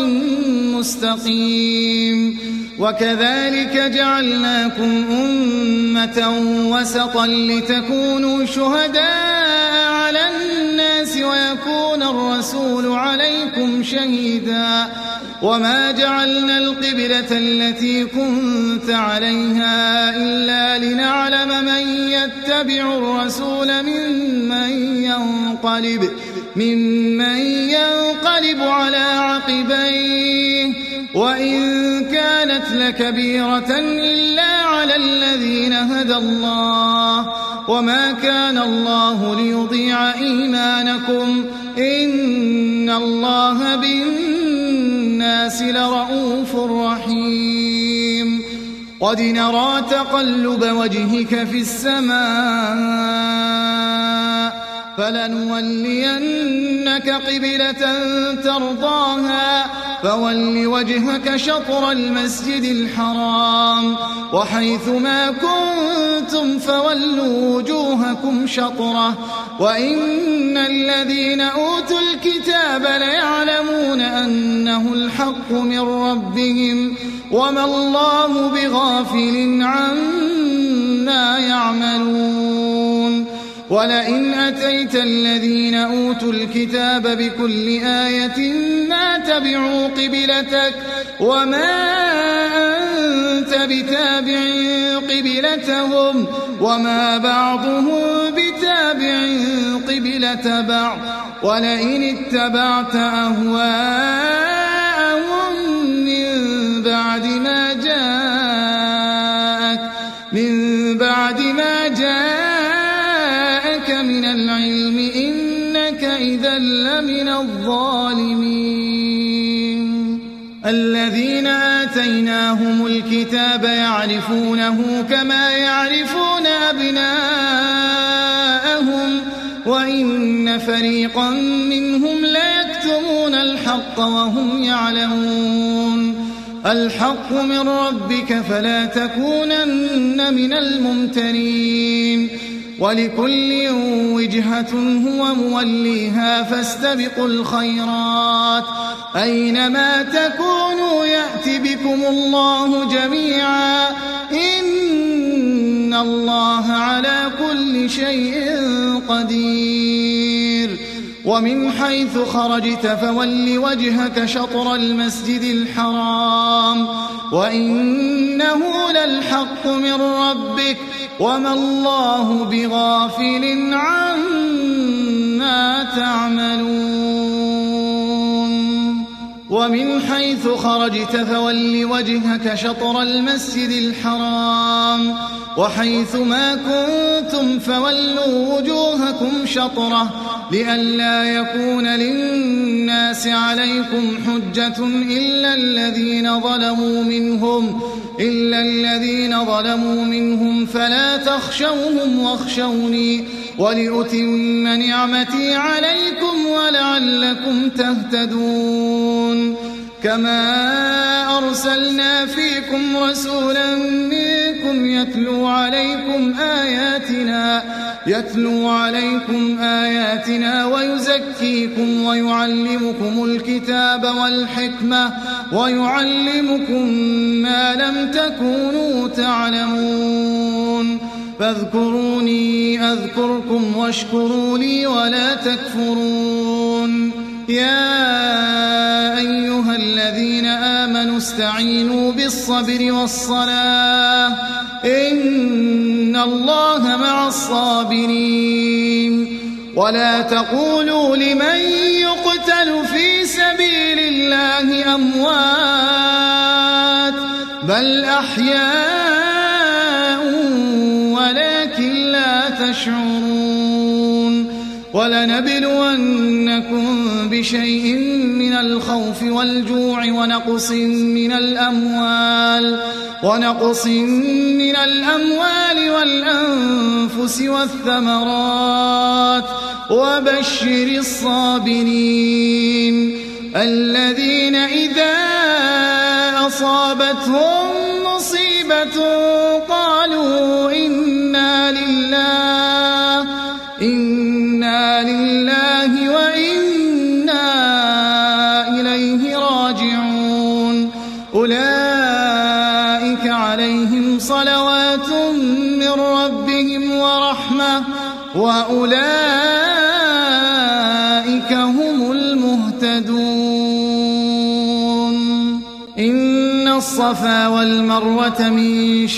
مستقيم وكذلك جعلناكم أمة وسطا لتكونوا شهداء على الناس ويكون الرسول عليكم شهيدا وما جعلنا القبلة التي كنت عليها إلا لنعلم من يتبع الرسول ممن ينقلب ممن ينقلب على عقبيه وإن كانت لكبيرة إلا على الذين هدى الله وما كان الله ليضيع إيمانكم إن الله بالناس لرؤوف رحيم قد نرى تقلب وجهك في السماء فلنولينك قبلة ترضاها فول وجهك شطر المسجد الحرام وحيث ما كنتم فولوا وجوهكم شطره وإن الذين أوتوا الكتاب ليعلمون أنه الحق من ربهم وما الله بغافل عما يعملون ولئن أتيت الذين أوتوا الكتاب بكل آية ما تبعوا قبلتك وما أنت بتابع قبلتهم وما بعضهم بتابع قبلة بعض ولئن اتبعت أهواءهم من بعد ما جاءك من بعد ما جاءك من العلم إنك إذا لمن الظالمين الذين آتيناهم الكتاب يعرفونه كما يعرفون أبناءهم وإن فريقا منهم ليكتمون الحق وهم يعلمون الحق من ربك فلا تكونن من الممترين ولكل وجهة هو موليها فاستبقوا الخيرات أينما تكونوا يأت بكم الله جميعا إن الله على كل شيء قدير ومن حيث خرجت فول وجهك شطر المسجد الحرام وإنه للحق من ربك وما الله بغافل عما تعملون ومن حيث خرجت فول وجهك شطر المسجد الحرام وحيث ما كنتم فولوا وجوهكم شطره لئلا يكون للناس عليكم حجة إلا الذين ظلموا منهم إلا الذين ظلموا منهم فلا تخشوهم واخشوني ولأتم نعمتي عليكم ولعلكم تهتدون كما أرسلنا فيكم رسولا منكم يتلو عليكم آياتنا يتلو عليكم آياتنا ويزكيكم ويعلمكم الكتاب والحكمة ويعلمكم ما لم تكونوا تعلمون فاذكروني أذكركم واشكروا لي ولا تكفرون يا أيها الذين آمنوا استعينوا بالصبر والصلاة إن الله مع الصابرين ولا تقولوا لمن يقتل في سبيل الله أموات بل أحياء ولكن لا تشعرون ولنبلونكم بشيء من الخوف والجوع ونقص من الأموال ونقص من الأموال والأنفس والثمرات وبشر الصابرين الذين إذا أصابتهم مصيبة قالوا إنا لله إنا لله وإنا إليه راجعون أولئك عليهم صلوات من ربهم ورحمة وأولئك هم المهتدون إن الصفا والمروة من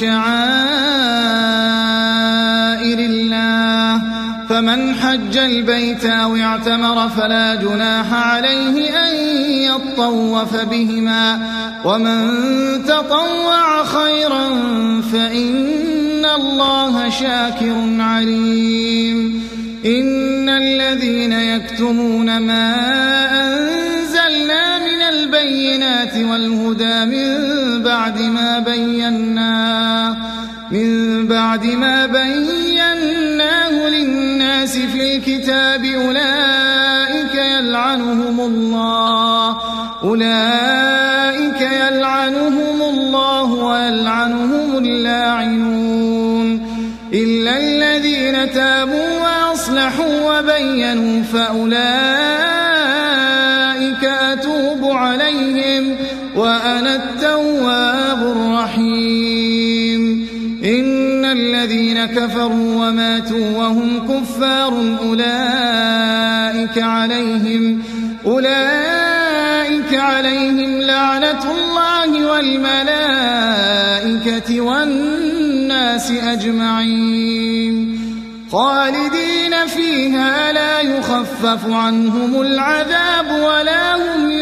شعائر الله فمن حج البيت أو اعتمر فلا جناح عليه أن يطوف بهما ومن تطوع خيرا فإن الله شاكر عليم إن الذين يكتمون ما أنزلنا من البينات والهدى من بعد ما بيناه من بعد ما بيناه للناس في الكتاب أولئك يلعنهم الله أولئك يلعنهم الله ويلعنهم اللاعنون إلا الذين تابوا وأصلحوا وبينوا فأولئك أتوب عليهم وأنا التواب الرحيم إن الذين كفروا وماتوا وهم كفار أولئك عليهم أولئك عليهم لعنة الله والملائكة والناس أجمعين خالدين فيها لا يخفف عنهم العذاب ولا هم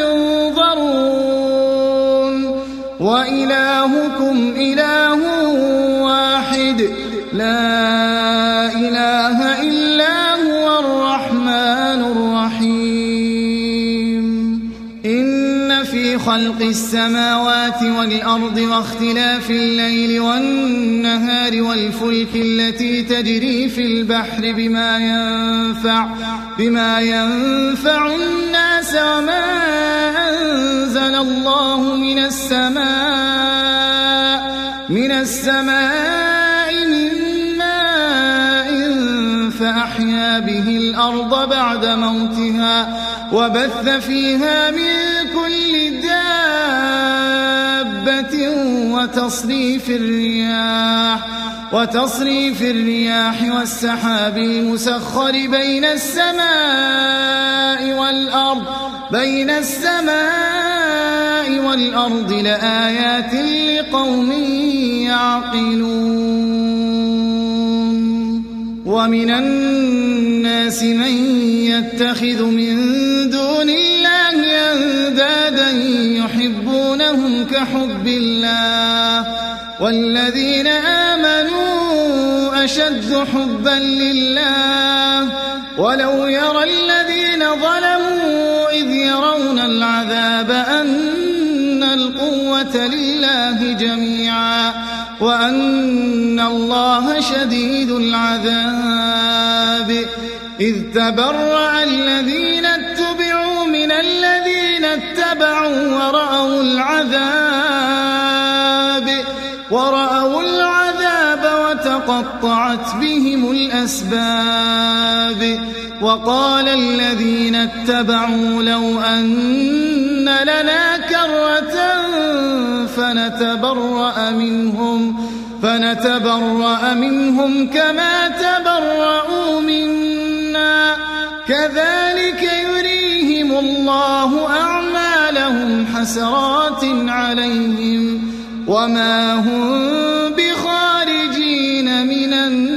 ينظرون وإلهكم إله واحد لا إله إلا هو الرحمن الرحيم إن في خلق السماوات والأرض واختلاف الليل والنهار والفلك التي تجري في البحر بما ينفع بما ينفع الناس وما أنزل الله من السماء من السماء من ماء فأحيا به الأرض بعد موتها وبث فيها من كل دابة وتصريف الرياح وتصريف الرياح والسحاب المسخر بين السماء والأرض بين السماء والأرض لآيات لقوم يعقلون ومن الناس من يتخذ من دون الله أندادا يحبونهم كحب الله والذين آمنوا أشد حبا لله ولو يرى الذين ظلموا إذ يرون العذاب أن القوة لله جميعا وأن الله شديد العذاب إذ تبرأ الذين اتبعوا من الذين اتبعوا ورأوا العذاب ورأوا العذاب وتقطعت بهم الأسباب وقال الذين اتبعوا لو أن لنا كرة فنتبرأ منهم فنتبرأ منهم كما تبرأوا منا كذلك يريهم الله أعمالهم حسرات عليهم وما هم بخارجين من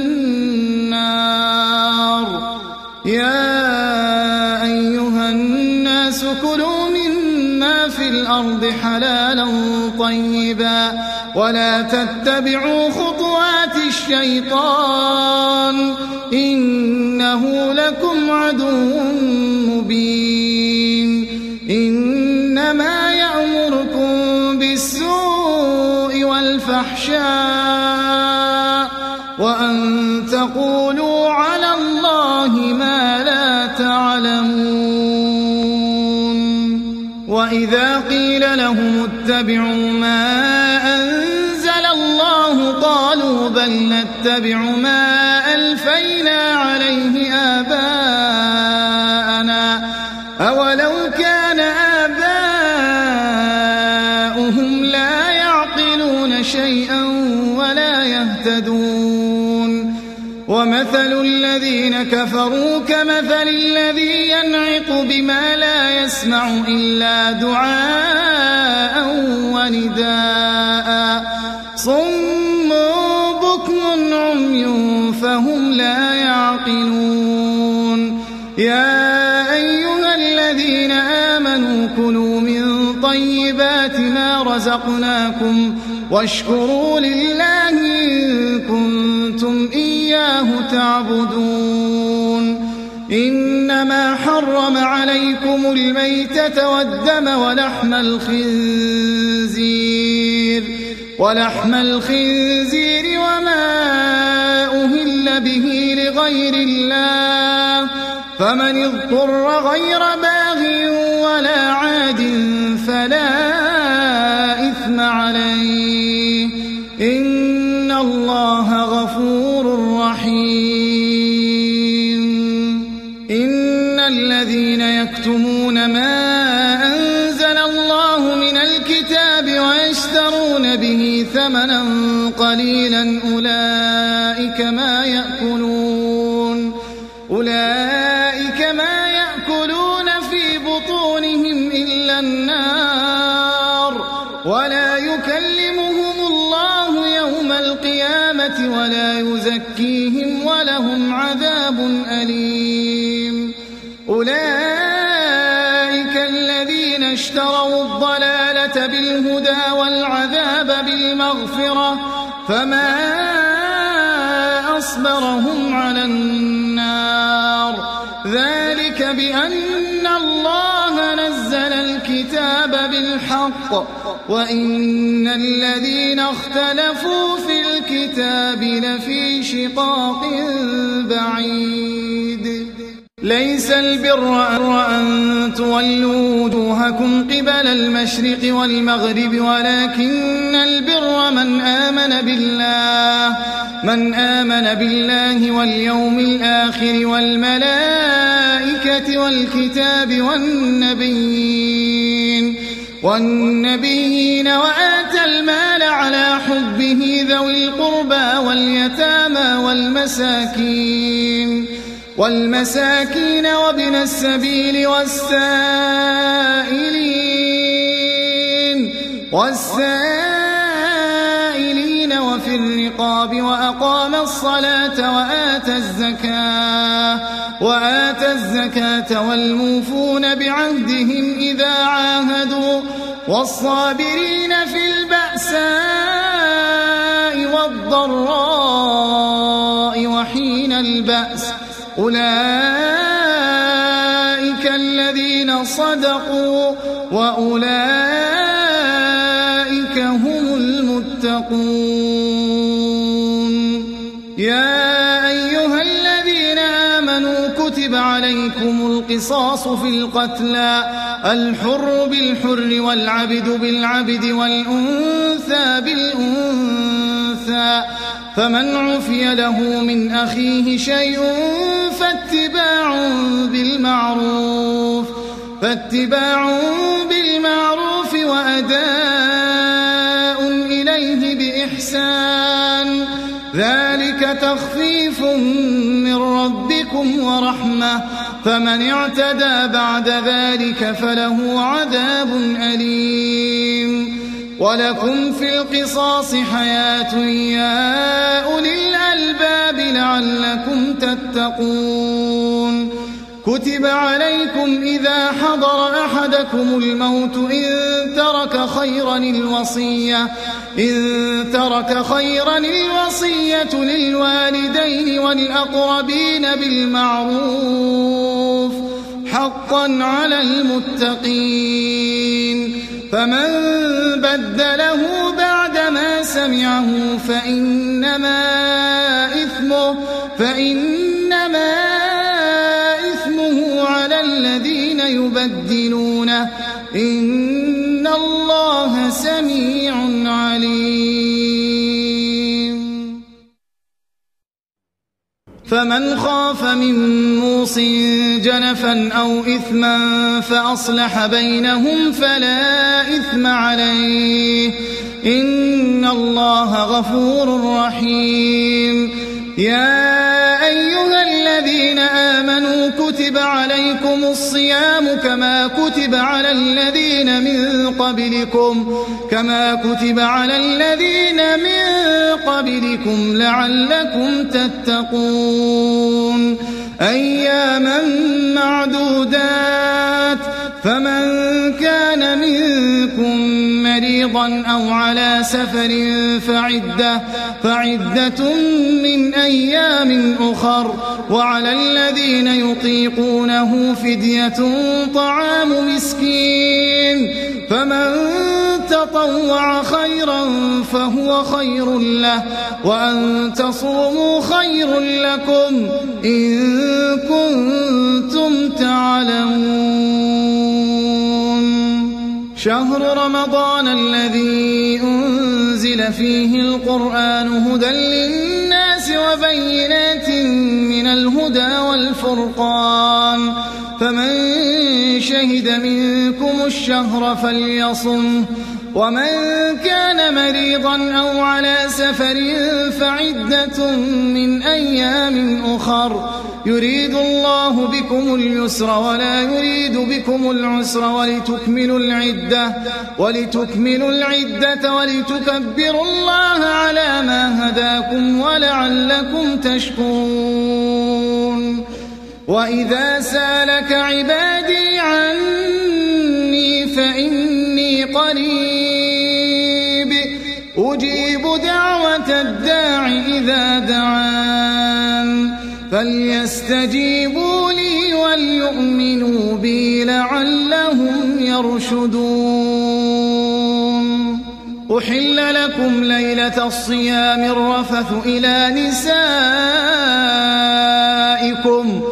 النار يا أيها الناس كلوا مما في الأرض حلالا طيبا ولا تتبعوا خطوات الشيطان إنه لكم عدو مبين إنما يأمركم بالسوء والفحشاء وأن تقولوا على الله ما لا تعلمون وإذا قيل لهم اتبعوا ما أنزل الله قالوا بل نتبع ما ألفينا عليه آباءنا أولو كان آباؤهم لا يعقلون شيئا ولا يهتدون ومثل الذين كفروا كمثل الذي ينعق بما لا يسمع إلا دعاء ونداء صم بكم عمي فهم لا يعقلون يا أيها الذين آمنوا كلوا من طيبات ما رزقناكم واشكروا لله إن كنتم إياه تعبدون إنما حرم عليكم الميتة والدم ولحم الخنزير ولحم الخنزير وما أهل به لغير الله فمن اضطر غير باغ ولا عاد فلا إثم عليه إن الله غفور رحيم إن الذين يكتمون ما أنزل الله من الكتاب ويشترون به ثمنا قليلا أولئك ما يأكلون أولئك ما يأكلون في بطونهم إلا النار ولا يكلمهم الله يوم القيامة ولا يزكيهم ولهم عذاب أليم أولئك الذين اشتروا الضلالة بالهدى والعذاب بالمغفرة فما أصبرهم على النار ذلك بأن الله نزل الكتاب بالحق وإن الذين اختلفوا في الكتاب لفي شقاق بعيد ليس البر أن تولوا وجوهكم قبل المشرق والمغرب ولكن البر من آمن بالله من آمن بالله واليوم الآخر والملائكة والكتاب والنبيين والنبيين وآتى المال على حبه ذوي القربى واليتامى والمساكين والمساكين وابن السبيل والسائلين والسائلين وفي الرقاب وأقام الصلاة وآتى الزكاة وآتى الزكاة والموفون بعهدهم إذا عاهدوا والصابرين في البأساء والضراء وحين البأس أولئك الذين صدقوا وأولئك هم المتقون يا أيها الذين آمنوا كتب عليكم القصاص في القتلى الحر بالحر والعبد بالعبد والأنثى بالأنثى فمن عفي له من أخيه شيء فاتباع بالمعروف فاتباع بالمعروف وأداء إليه بإحسان ذلك تخفيف من ربكم ورحمة فمن اعتدى بعد ذلك فله عذاب أليم ولكم في القصاص حياة يا أولي الألباب لعلكم تتقون كتب عليكم إذا حضر أحدكم الموت إن ترك خيرا الوصية إن ترك خيرا الوصية للوالدين والأقربين بالمعروف حقا على المتقين فمن بدله بعدما سمعه فإنما إثمه فإنما إثمه على الذين يبدلونه إن الله سميع عليم. فمن خاف من موص جنفا أو إثما فأصلح بينهم فلا إثم عليه إن الله غفور رحيم. يا أيها الذين آمنوا كتب عليكم الصيام كما كتب على الذين من قبلكم كما كتب على الذين من قبلكم لعلكم تتقون أياما معدودات فمن كان منكم مريضا أو على سفر فعدة, فعدة من أيام أخر وعلى الذين يطيقونه فدية طعام مسكين فمن تطوع خيرا فهو خير له وأن تصوموا خير لكم إن كنتم تعلمون. شهر رمضان الذي أنزل فيه القرآن هدى للناس وبينات من الهدى والفرقان فمن شهد منكم الشهر فليصم ومن كان مريضا أو على سفر فعدة من أيام أخر يريد الله بكم اليسر ولا يريد بكم العسر ولتكملوا العدة ولتكملوا العدة ولتكبروا الله على ما هداكم ولعلكم تشكرون. وإذا سالك عبادي عني فإني قريب أجيب دعوة الداع إذا دعان فليستجيبوا لي وليؤمنوا بي لعلهم يرشدون. أحل لكم ليلة الصيام الرفث إلى نسائكم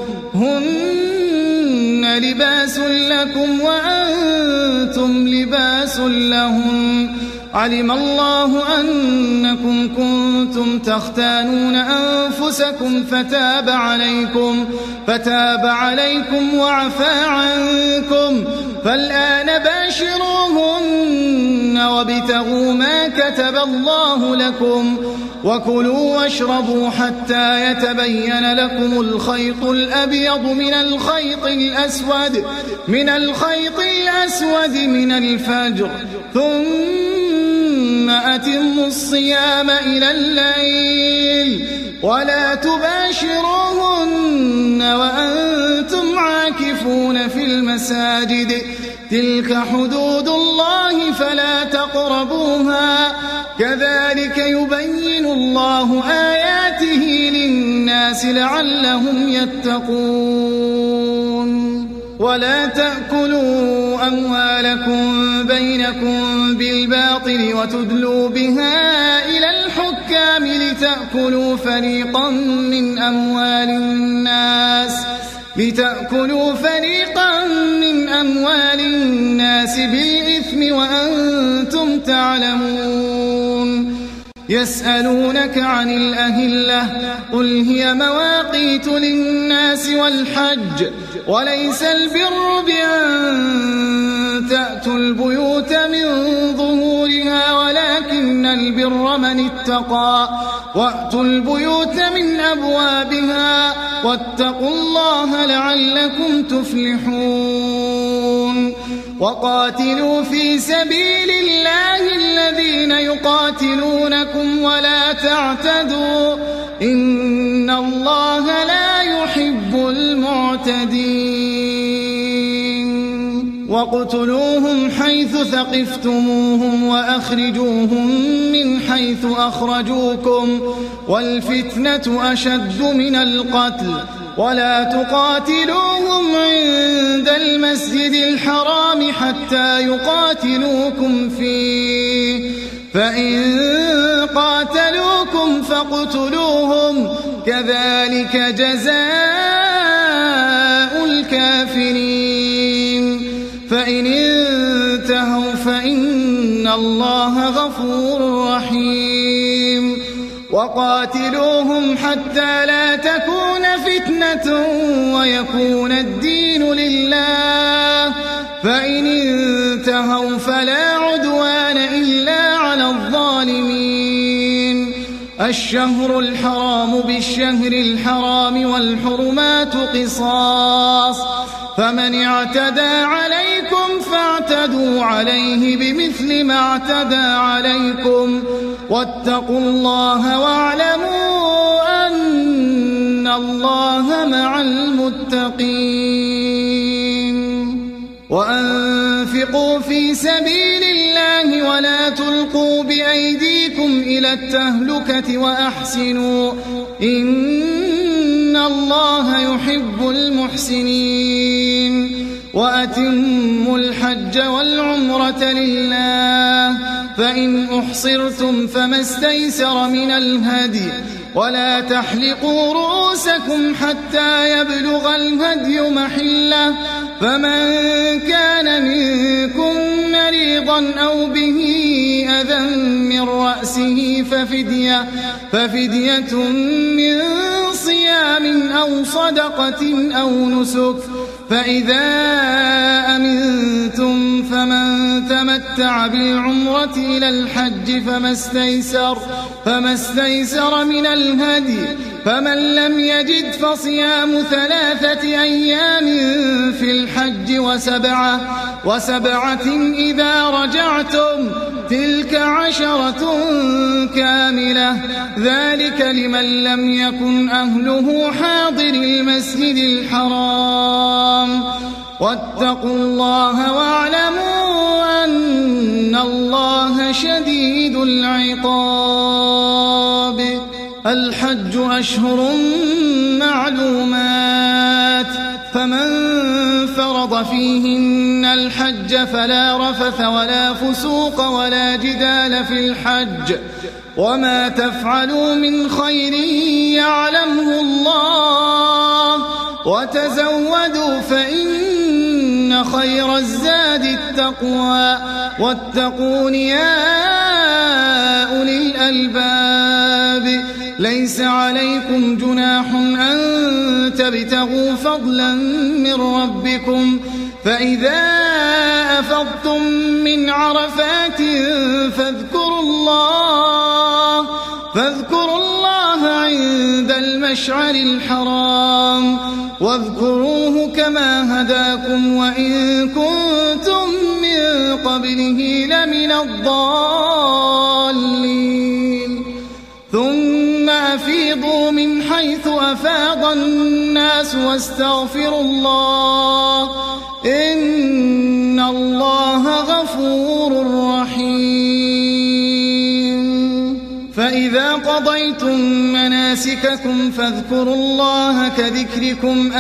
هن لباس لكم وأنتم لباس لهم علم الله أنكم كنتم تختانون أنفسكم فتاب عليكم فتاب عليكم وعفى عنكم فالآن باشروهن وابتغوا ما كتب الله لكم وكلوا واشربوا حتى يتبين لكم الخيط الأبيض من الخيط الأسود من الخيط الأسود من الفجر ثم أتموا الصيام إلى الليل ولا تباشروهن وأنتم عاكفون في المساجد تلك حدود الله فلا تقربوها كذلك يبين الله آياته للناس لعلهم يتقون. ولا تأكلوا أموالكم بينكم بالباطل وتدلوا بها إلى الحكام لتأكلوا فريقا من أموال الناس لتأكلوا فريقا من أموال الناس بالإثم وأنتم تعلمون. يسألونك عن الأهلة قل هي مواقيت للناس والحج وليس البر بأن تأتوا البيوت من ظهورها ولكن البر من اتقى وأتوا البيوت من أبوابها واتقوا الله لعلكم تفلحون. وقاتلوا في سبيل الله الذين يقاتلونكم ولا تعتدوا إن الله لا يحب المعتدين. واقتلوهم حيث ثقفتموهم وأخرجوهم من حيث أخرجوكم والفتنة أشد من القتل ولا تقاتلوهم عند المسجد الحرام حتى يقاتلوكم فيه فإن قاتلوكم فاقتلوهم كذلك جزاء الكافرين. فإن الله غفور رحيم وقاتلوهم حتى لا تكون فتنة ويكون الدين لله فإن انتهوا فلا عدوان إلا على الظالمين الشهر الحرام بالشهر الحرام والحرمات قصاص فمن اعتدى عليكم فاعتدوا عليه بمثل ما اعتدى عليكم واتقوا الله واعلموا أن الله مع المتقين وأنفقوا في سبيل الله ولا تلقوا بأيديكم إلى التهلكة وأحسنوا إن الله يحب المحسنين وأتموا الحج والعمرة لله فإن أحصرتم فما استيسر من الهدي ولا تحلقوا رؤوسكم حتى يبلغ الهدي محله فمن كان منكم مريضا أو به أذى من رأسه ففدية, ففدية من صيام أو صدقة أو نسك فإذا أمنتم فمن تمتع بالعمرة إلى الحج فما استيسر, فما استيسر من الهدي فمن لم يجد فصيام ثلاثة أيام في الحج وسبعة, وسبعة إذا رجعتم تلك عشرة كاملة ذلك لمن لم يكن أهله حاضر المسجد الحرام واتقوا الله واعلموا أن الله شديد العقاب الحج أشهر معلومات فمن فرض فيهن الحج فلا رفث ولا فسوق ولا جدال في الحج وما تفعلوا من خير يعلمه الله وتزودوا فإن خير الزاد التقوى واتقون يا أولي الألباب ليس عليكم جناح أن تبتغوا فضلا من ربكم فإذا أفضتم من عرفات فاذكروا الله فاذكروا الله عند المشعر الحرام واذكروه كما هداكم وإن كنتم من قبله لمن الضالين ثم أفيضوا من حيث أفاض الناس واستغفروا الله إن الله غفور رحيم فإذا قضيتم مناسككم فاذكروا الله كذكركم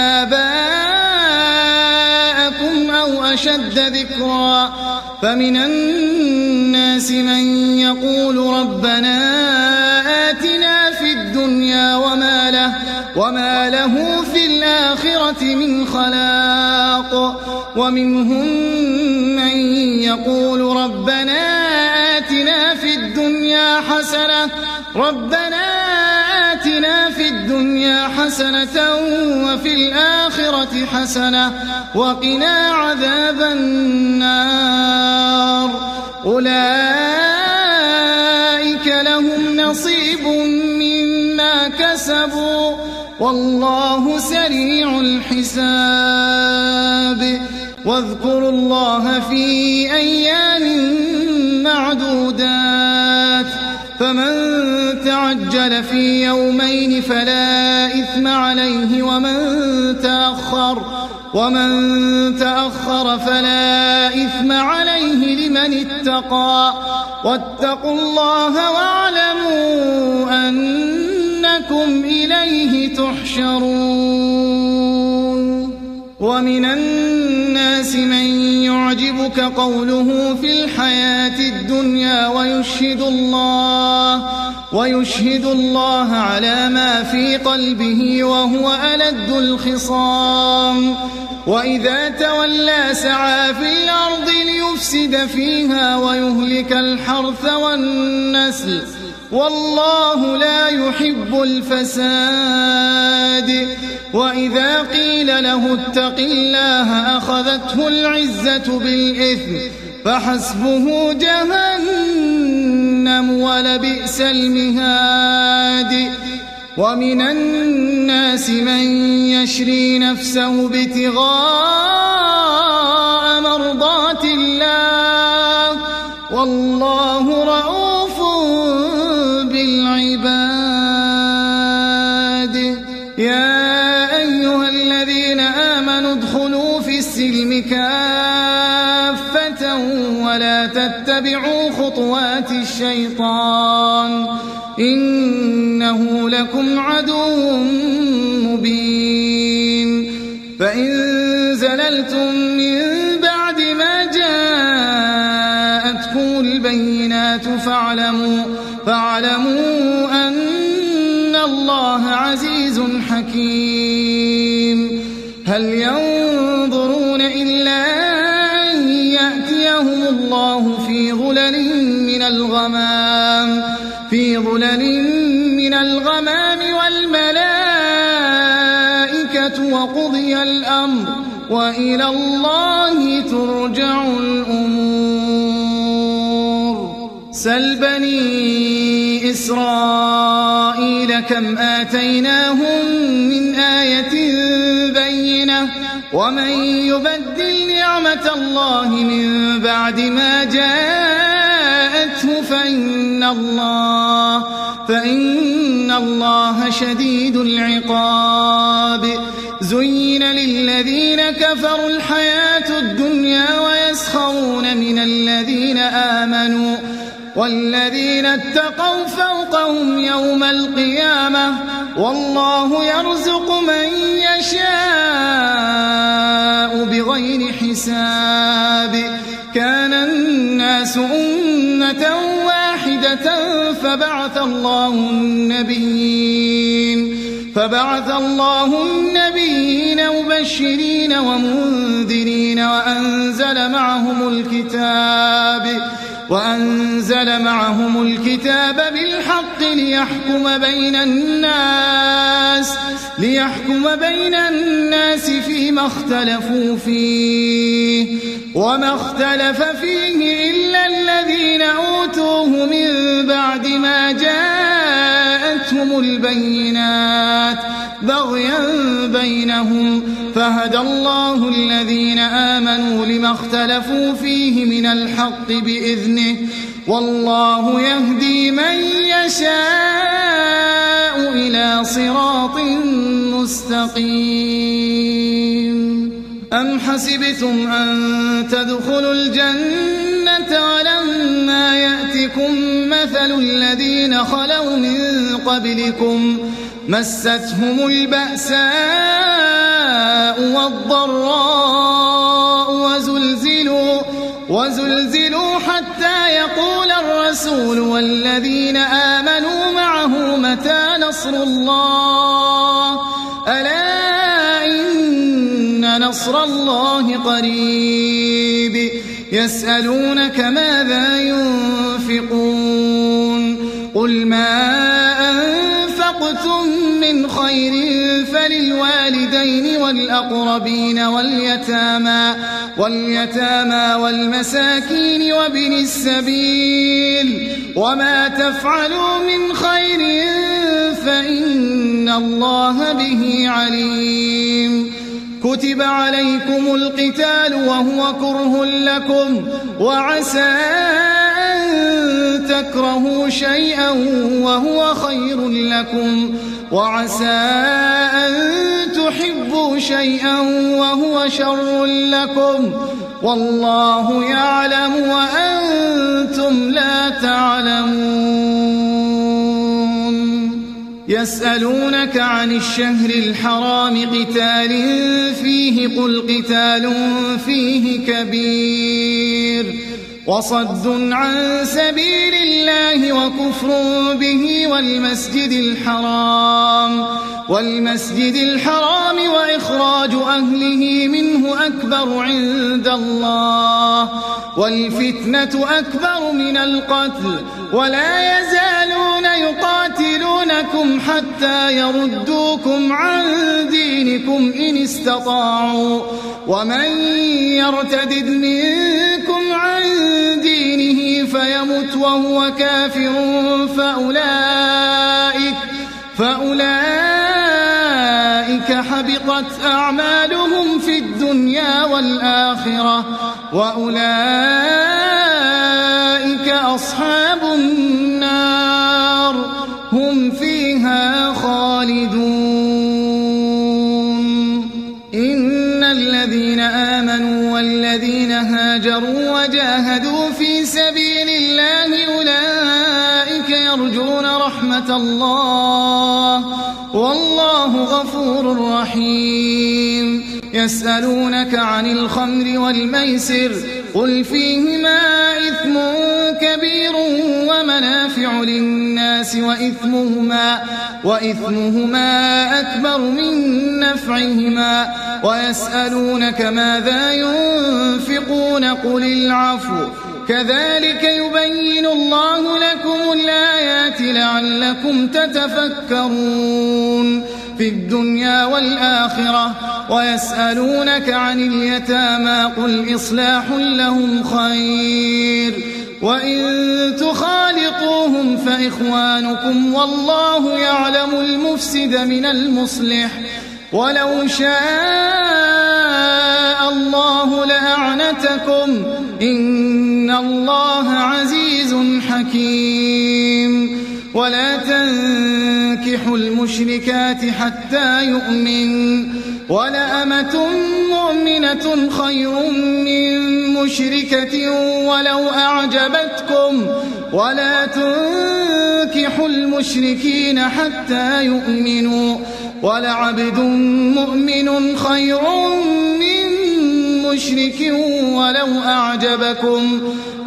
آباءكم أو أشد ذكرا فمن الناس من يقول ربنا آتنا في الدنيا وما له, وما له في الآخرة من خلاق ومنهم من يقول ربنا آتنا في الدنيا حسنة ربنا آتنا في الدنيا حسنة وفي الآخرة حسنة وقنا عذاب النار أولئك لهم نصيب مما كسبوا والله سريع الحساب واذكروا الله في أيام معدودات فمن تعجل في يومين فلا إثم عليه ومن تأخر ومن تأخر فلا إثم عليه لمن اتقى واتقوا الله واعلموا أنكم إليه تحشرون ومن الناس من يعجبك قوله في الحياة الدنيا ويشهد الله ويشهد الله على ما في قلبه وهو ألد الخصام وإذا تولى سعى في الأرض ليفسد فيها ويهلك الحرث والنسل والله لا يحب الفساد وإذا قيل له اتق الله أخذته العزة بالإثم فحسبه جهنم ولبئس المهاد ومن الناس من يشري نفسه ابتغاء مرضات الله والله رؤوف بالعباد يا أيها الذين آمنوا ادخلوا في السلم كافة ولا تتبعوا خطوات الشيطان إنه لكم عدو مبين فإن زللتم من بعد ما جاءتكم البينات فاعلموا, فاعلموا أن الله عزيز حكيم هل ينظرون إلا أن يأتيهم الله في ظلل من الغمام في ظلل من الغمام والملائكة وقضي الأمر وإلى الله ترجع الأمور سل بني إسرائيل كم آتيناهم من آية بينة ومن يبدل نعمة الله من بعد ما جاءته فإن الله فإن الله شديد العقاب زين للذين كفروا الحياة الدنيا ويسخرون من الذين آمنوا والذين اتقوا فوقهم يوم القيامة والله يرزق من يشاء بغير حساب كان الناس أمة واحدة فبعث الله النبيين فبعث الله النبيين مبشرين ومنذرين وأنزل معهم الكتاب وأنزل معهم الكتاب بالحق ليحكم بين الناس ليحكم بين الناس فيما اختلفوا فيه وما اختلف فيه إلا الذين أوتوه من بعد ما جاءتهم البينات بغيا بينهم فهدى الله الذين آمنوا لما اختلفوا فيه من الحق بإذنه والله يهدي من يشاء إلى صراط مستقيم أم حسبتم أن تدخلوا الجنة ولما يأتكم مثل الذين خلوا من قبلكم مستهم البأساء والضراء وزلزلوا, وزلزلوا حتى يقول الرسول والذين آمنوا معه متى نصر الله ألا إن نصر الله قريب يسألونك ماذا ينفقون قل ما أنفقتم من خير فللوالدين والأقربين واليتامى واليتامى والمساكين وابن السبيل وما تفعلوا من خير فإن الله به عليم كتب عليكم القتال وهو كره لكم وعسى أن تكرهوا شيئا وهو خير لكم وعسى أن تحبوا شيئا وهو شر لكم والله يعلم وأنتم لا تعلمون يسألونك عن الشهر الحرام قتال فيه قل قتال فيه كبير وصد عن سبيل الله وكفر به والمسجد الحرام والمسجد الحرام وإخراج أهله منه أكبر عند الله والفتنة أكبر من القتل ولا يزالون يقاتلونكم حتى يردوكم عن دينكم إن استطاعوا ومن يرتدد منكم عن دينه فيمت وهو كافر فأولئك فأولئك حبطت أعمالهم في الدنيا والآخرة وأولئك أصحاب النار هم فيها خالدون إن الذين آمنوا والذين هاجروا وجاهدوا في سبيل الله أولئك يرجون رحمة الله والله غفور رحيم يسألونك عن الخمر والميسر قل فيهما إثم كبير ومنافع للناس وإثمهما, وإثمهما أكبر من نفعهما ويسألونك ماذا ينفقون قل العفو كذلك يبين الله لكم الآيات لعلكم تتفكرون في الدنيا والآخرة ويسألونك عن اليتامى قل إصلاح لهم خير وإن تخالطوهم فإخوانكم والله يعلم المفسد من المصلح ولو شاء الله لأعنتكم إن الله عزيز حكيم ولا تنكحوا المشركات حتى يؤمن ولأمة مؤمنة خير من مشركة ولو أعجبتكم ولا تنكحوا المشركين حتى يؤمنوا ولعبد مؤمن خير من مشرك ولو أعجبكم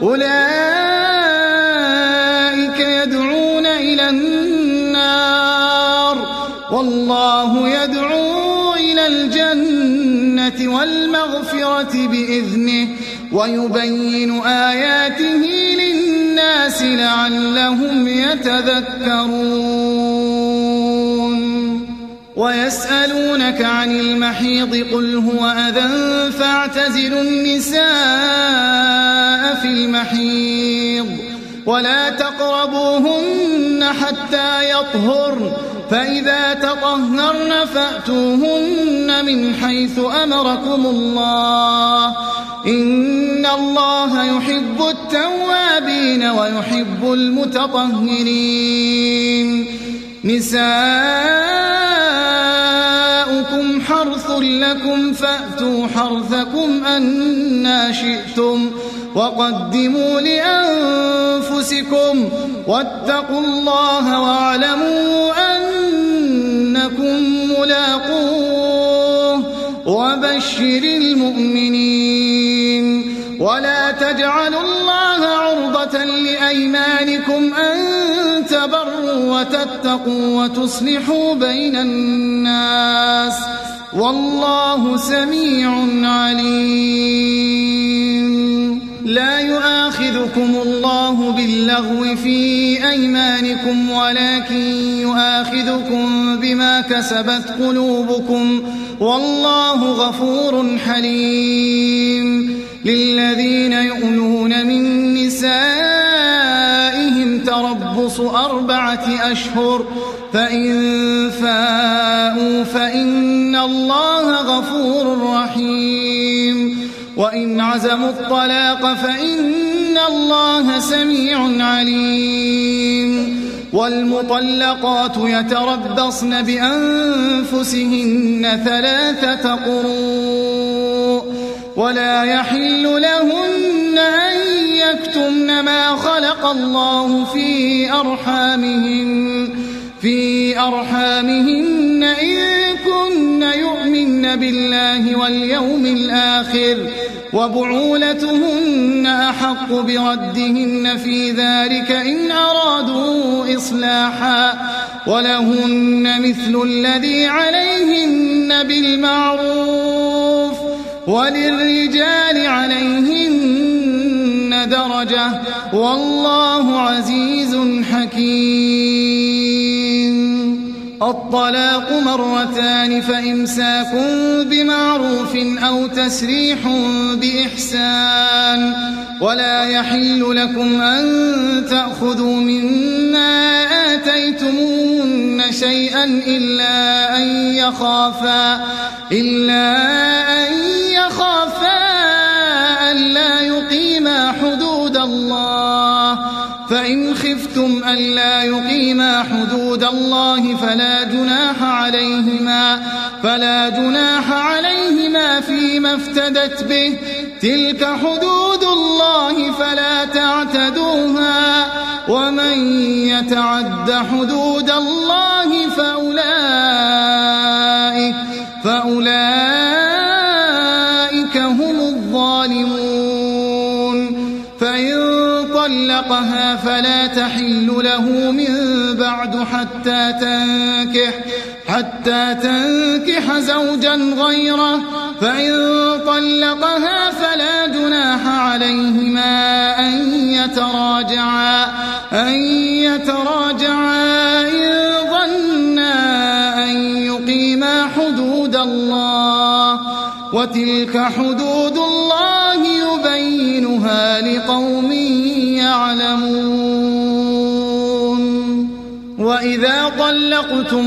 أولئك يدعون إلى النار والله يدعو إلى الجنة والمغفرة بإذنه ويبين آياته للناس لعلهم يتذكرون ويسألونك عن المحيض قل هو أذى فاعتزلوا النساء في المحيض ولا تقربوهن حتى يطهرن فإذا تطهرن فأتوهن من حيث أمركم الله إن الله يحب التوابين ويحب المتطهرين نساؤكم حرث لكم فأتوا حرثكم أنا شئتم وقدموا لأنفسكم واتقوا الله واعلموا أنكم ملاقوه وبشر المؤمنين ولا تجعلوا الله عرضة لأيمانكم أن تبروا وتتقوا وتصلحوا بين الناس والله سميع عليم لا يؤاخذكم الله باللغو في أيمانكم ولكن يؤاخذكم بما كسبت قلوبكم والله غفور حليم للذين يؤلون من نسائهم تربص أربعة أشهر فإن فاءوا فإن الله غفور رحيم وإن عزموا الطلاق فإن الله سميع عليم والمطلقات يتربصن بأنفسهن ثلاثة قروء ولا يحل لهن أن يكتمن ما خلق الله في أرحامهن في أرحامهن إن كن يؤمن بالله واليوم الآخر وبعولتهن أحق بردهن في ذلك إن أرادوا إصلاحا ولهن مثل الذي عليهن بالمعروف وللرجال عليهن درجة والله عزيز حكيم. الطلاق مرتان فإمساك بمعروف أو تسريح بإحسان ولا يحل لكم أن تأخذوا مما آتيتموهن شيئا إلا أن يخافا إلا أن يخافا ألا يقيما حدود الله فإن خفتم ألا يقيما حدود الله فلا جناح عليهما فلا جناح عليهما فيما افتدت به تلك حدود الله فلا تعتدوها ومن يتعد حدود الله فأولئك فأولئك هم الظالمون. فإن طلقها فلا تحل له من بعد حتى تنكح حتى تنكح زوجا غيره فإن طلقها فلا جناح عليهما أن يتراجعا أن يتراجعا إن ظنا أن يقيما حدود الله وتلك حدود الله يبينها لقوم يعلمون. وإذا طلقتم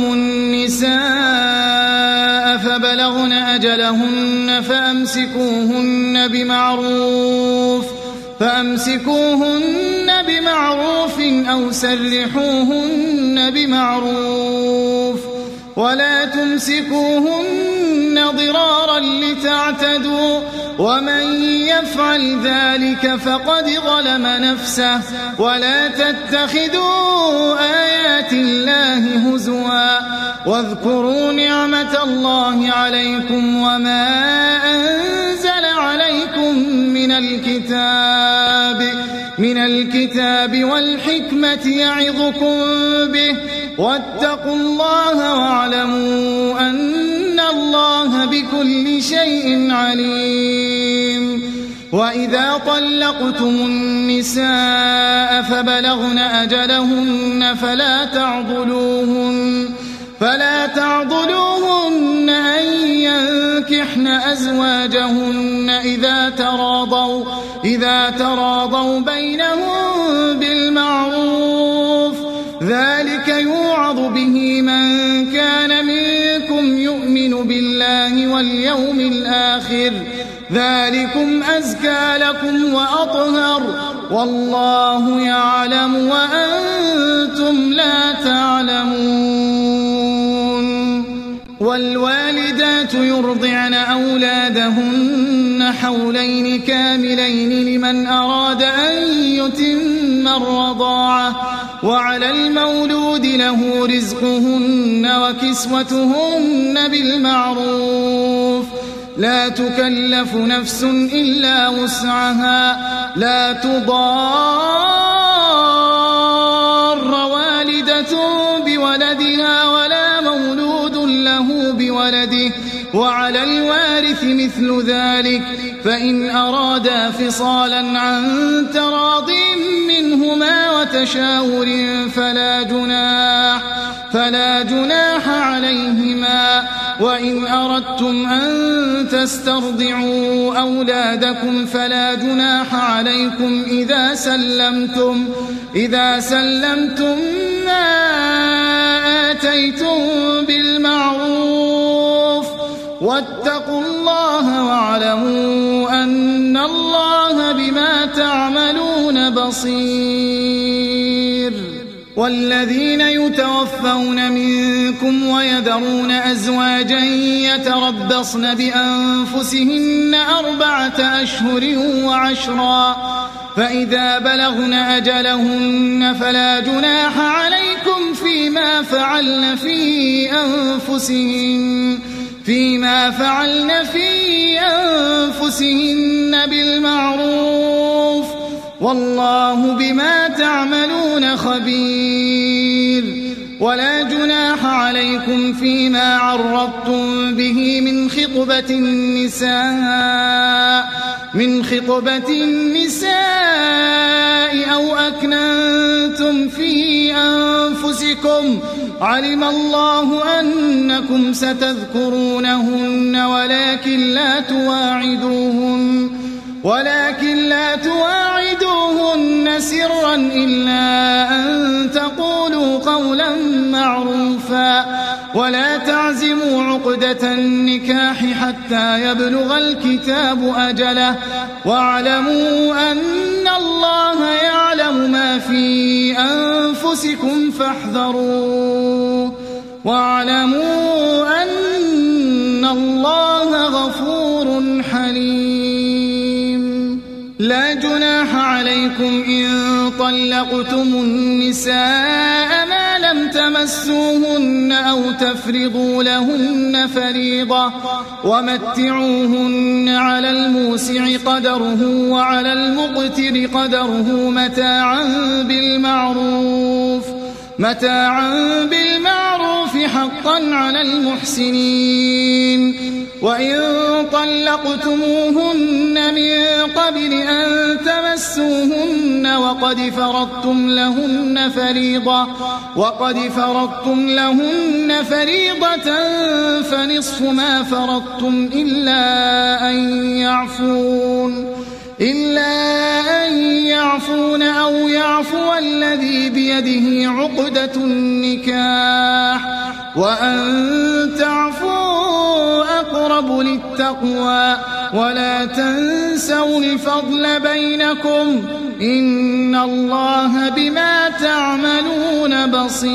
النساء فبلغن أجلهن فأمسكوهن بمعروف فأمسكوهن بمعروف أو سرحوهن بمعروف ولا تمسكوهن ضرارا لتعتدوا ومن يفعل ذلك فقد ظلم نفسه ولا تتخذوا آيات الله هزوا واذكروا نعمة الله عليكم وما أنزل عليكم من الكتاب من الكتاب والحكمة يعظكم به واتقوا الله واعلموا أن الله بكل شيء عليم. وإذا طلقتم النساء فبلغن أجلهن فلا تعضلوهن فلا تعضلوهن أن ينكحن أزواجهن إذا تراضوا إذا تراضوا بينهم بالمعروف ذلك يوعظ به من كان منكم يؤمن بالله واليوم الآخر ذلكم أزكى لكم وأطهر والله يعلم وأنتم لا تعلمون. والوالدات يرضعن أولادهن حولين كاملين لمن أراد أن يتم الرضاعة وعلى المولود له رزقهن وكسوتهن بالمعروف لا تكلف نفس إلا وسعها لا تضار والدة بولدها ولا مولود له بولده وعلى الوارث مثل ذلك فإن أرادا فصالا عن تراض منهما وتشاور فلا جناح فلا جناح عليهما. وإن أردتم أن تسترضعوا أولادكم فلا جناح عليكم إذا سلمتم إذا سلمتم ما آتيتم بالمعروف واتقوا الله واعلموا أن الله بما تعملون بصير. والذين يتوفون منكم ويذرون أزواجا يتربصن بأنفسهن أربعة أشهر وعشرا فإذا بلغن أجلهن فلا جناح عليكم فيما فعلن في أنفسهن فيما فعلن في أنفسهن بالمعروف والله بما تعملون خبير. ولا جناح عليكم فيما عرضتم به من خطبة النساء من خطبة النساء أو أكننتم في أنفسكم علم الله أنكم ستذكرونهن ولكن لا تواعدوهن ولكن لا تواعدوهن سرا إلا أن تقولوا قولا معروفا ولا تعزموا عقدة النكاح حتى يبلغ الكتاب أجله واعلموا أن الله يعلم ما في أنفسكم فاحذروه واعلموا أن الله غفور حليم. لا جناح عليكم إن طلقتم النساء ما لم تمسوهن أو تفرضوا لهن فريضة ومتعوهن على الموسع قدره وعلى المقتر قدره متاعا بالمعروف متاعا بالمعروف حقا على المحسنين. وإن طلقتموهن من قبل أن تمسوهن وقد فرضتم لهن فريضة وقد فرضتم لهن فريضة فنصف ما فرضتم إلا أن يعفون إلا أن يعفون أو يعفو الذي بيده عقدة النكاح وأن تعفوا أقرب للتقوى ولا تنسوا الفضل بينكم إن الله بما تعملون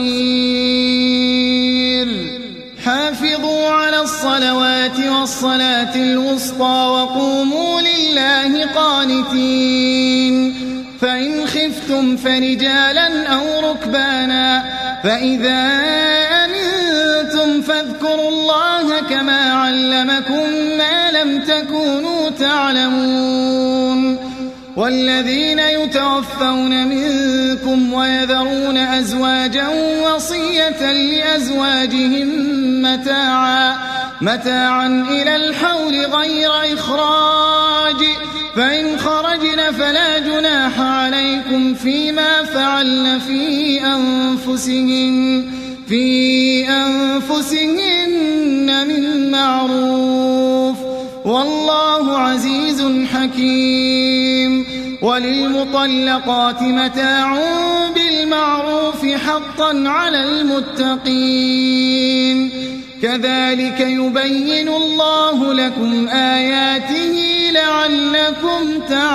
بصير. حافظوا على الصلوات والصلاة الوسطى وقوموا لله قانتين. فإن خفتم فرجالا أو ركبانا فإذا أمنتم فاذكروا الله كما علمكم ما لم تكونوا تعلمون. والذين يتوفون منكم ويذرون أزواجا وصية لأزواجهم متاعا متاعا إلى الحول غير إخراج فإن خرجن فلا جناح عليكم فيما فعلن في أنفسهن في أنفسهن من معروف والله عزيز حكيم. وللمطلقات متاع بالمعروف حقا على المتقين. كذلك يبين الله لكم آياته لعلكم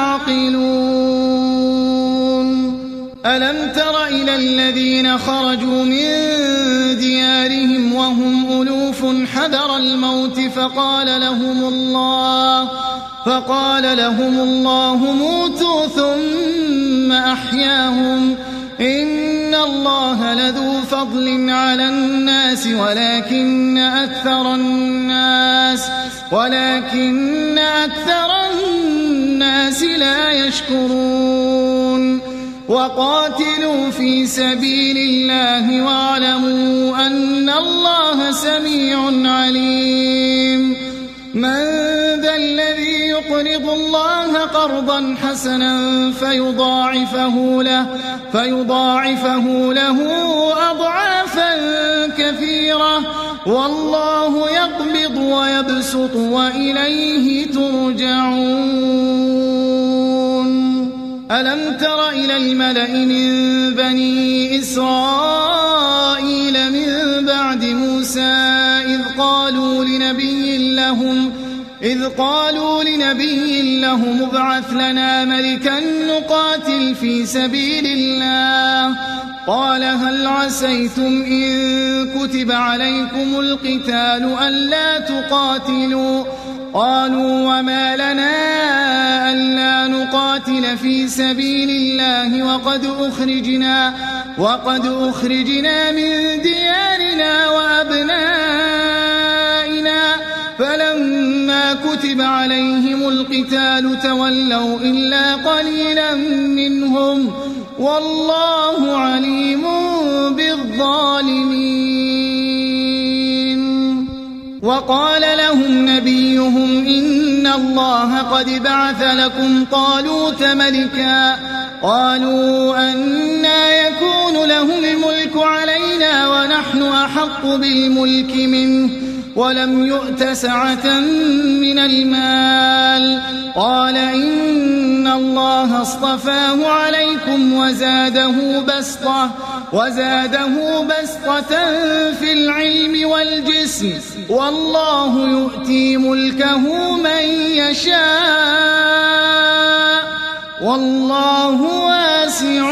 تعقلون. ألم تر إلى الذين خرجوا من ديارهم وهم ألوف حذر الموت فقال لهم الله فقال لهم الله موتوا ثم أحياهم إن الله لذو فضل على الناس ولكن أكثر الناس ولكن أكثر الناس لا يشكرون. وقاتلوا في سبيل الله واعلموا أن الله سميع عليم. من ذا الذي يقرض الله قرضا حسنا فيضاعفه له فيضاعفه له أضعافا كثيرة والله يقبض ويبسط وإليه ترجعون. ألم تر إلى الملأ من بني إسرائيل من بعد موسى إذ قالوا لنبي لهم إذ قالوا لنبي لهم ابعث لنا ملكا نقاتل في سبيل الله قال هل عسيتم إن كتب عليكم القتال ألا تقاتلوا قالوا وما لنا ألا نقاتل في سبيل الله وقد أخرجنا وقد أخرجنا من ديارنا وأبنائنا فلما كتب عليهم القتال تولوا إلا قليلا منهم والله عليم بالظالمين. وقال لهم نبيهم إن الله قد بعث لكم طالوت ملكا قالوا أنى يكون له الملك علينا ونحن أحق بالملك منه ولم يؤت سعة من المال قال إن الله اصطفاه عليكم وزاده بسطة وزاده بسطة في العلم والجسم والله يؤتي ملكه من يشاء والله واسع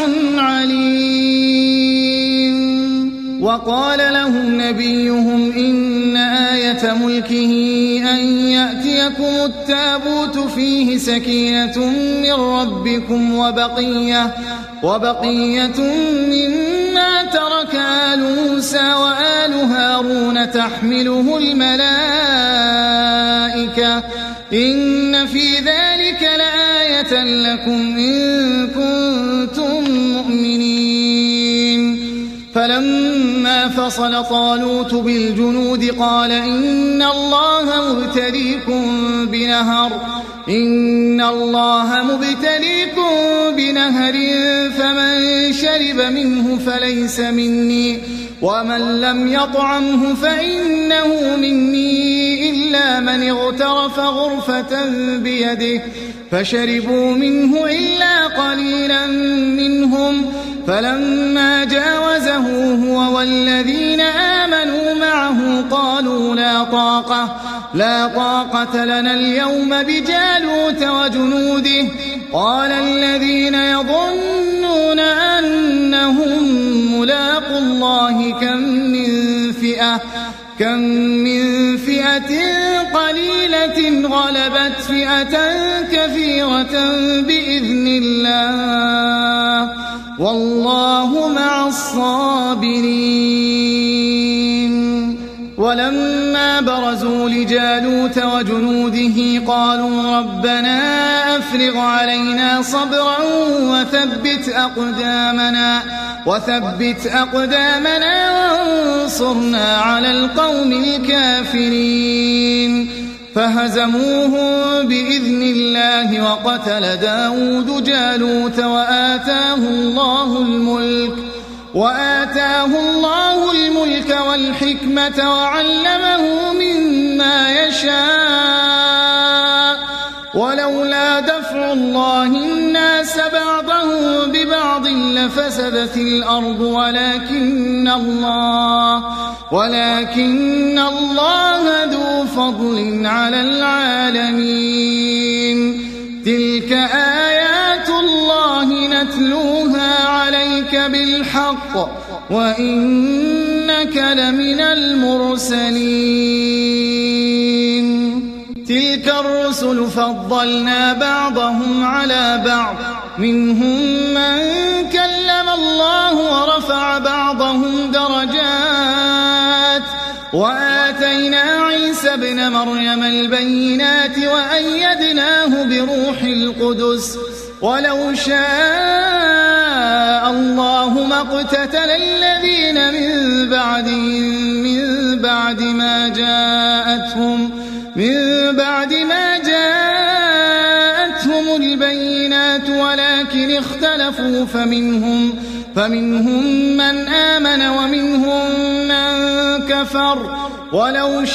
عليم. وقال لهم نبيهم إن آية ملكه أن يأتيكم التابوت فيه سكينة من ربكم وبقية, وبقية مما ترك آل موسى وآل هارون تحمله الملائكة إن في ذلك لآية لكم إن كنتم مؤمنين. فلما فصل طالوت بالجنود قال إن الله مبتليكم بنهر إن الله مبتليكم بنهر فمن شرب منه فليس مني ومن لم يطعمه فإنه مني إلا من اغترف غرفة بيده فشربوا منه إلا قليلا منهم فلما جاوزه هو والذين آمنوا معه قالوا لا طاقة لا طاقة لنا اليوم بجالوت وجنوده قال الذين يظنون أنهم ملاقوا الله كم من فئة كم من فئة قليلة غلبت فئة كثيرة بإذن الله والله مع الصابرين. ولما برزوا لجالوت وجنوده قالوا ربنا أفرغ علينا صبرا وثبت أقدامنا وثبت أقدامنا وانصرنا على القوم الكافرين. فهزموهم بإذن الله وقتل داود جالوت وآتاه الله الملك وآتاه الله الملك والحكمة وعلمه مما يشاء ولولا دفع الله الناس بعضهم ببعض لفسدت الأرض ولكن الله ولكن الله ذو فضل على العالمين. تلك آيات الله نتلوها عليك بالحق وإنك لمن المرسلين. تلك الرسل فضلنا بعضهم على بعض منهم من كلم الله ورفع بعضهم درجات وآتينا عيسى ابن مريم البينات وأيدناه بروح القدس ولو شاء الله ما اقتتل الذين من بعدهم من بعد ما جاءتهم من بعد ما جاءتهم البينات ولكن اختلفوا فمنهم فمنهم من آمن ومنهم من كفر ولو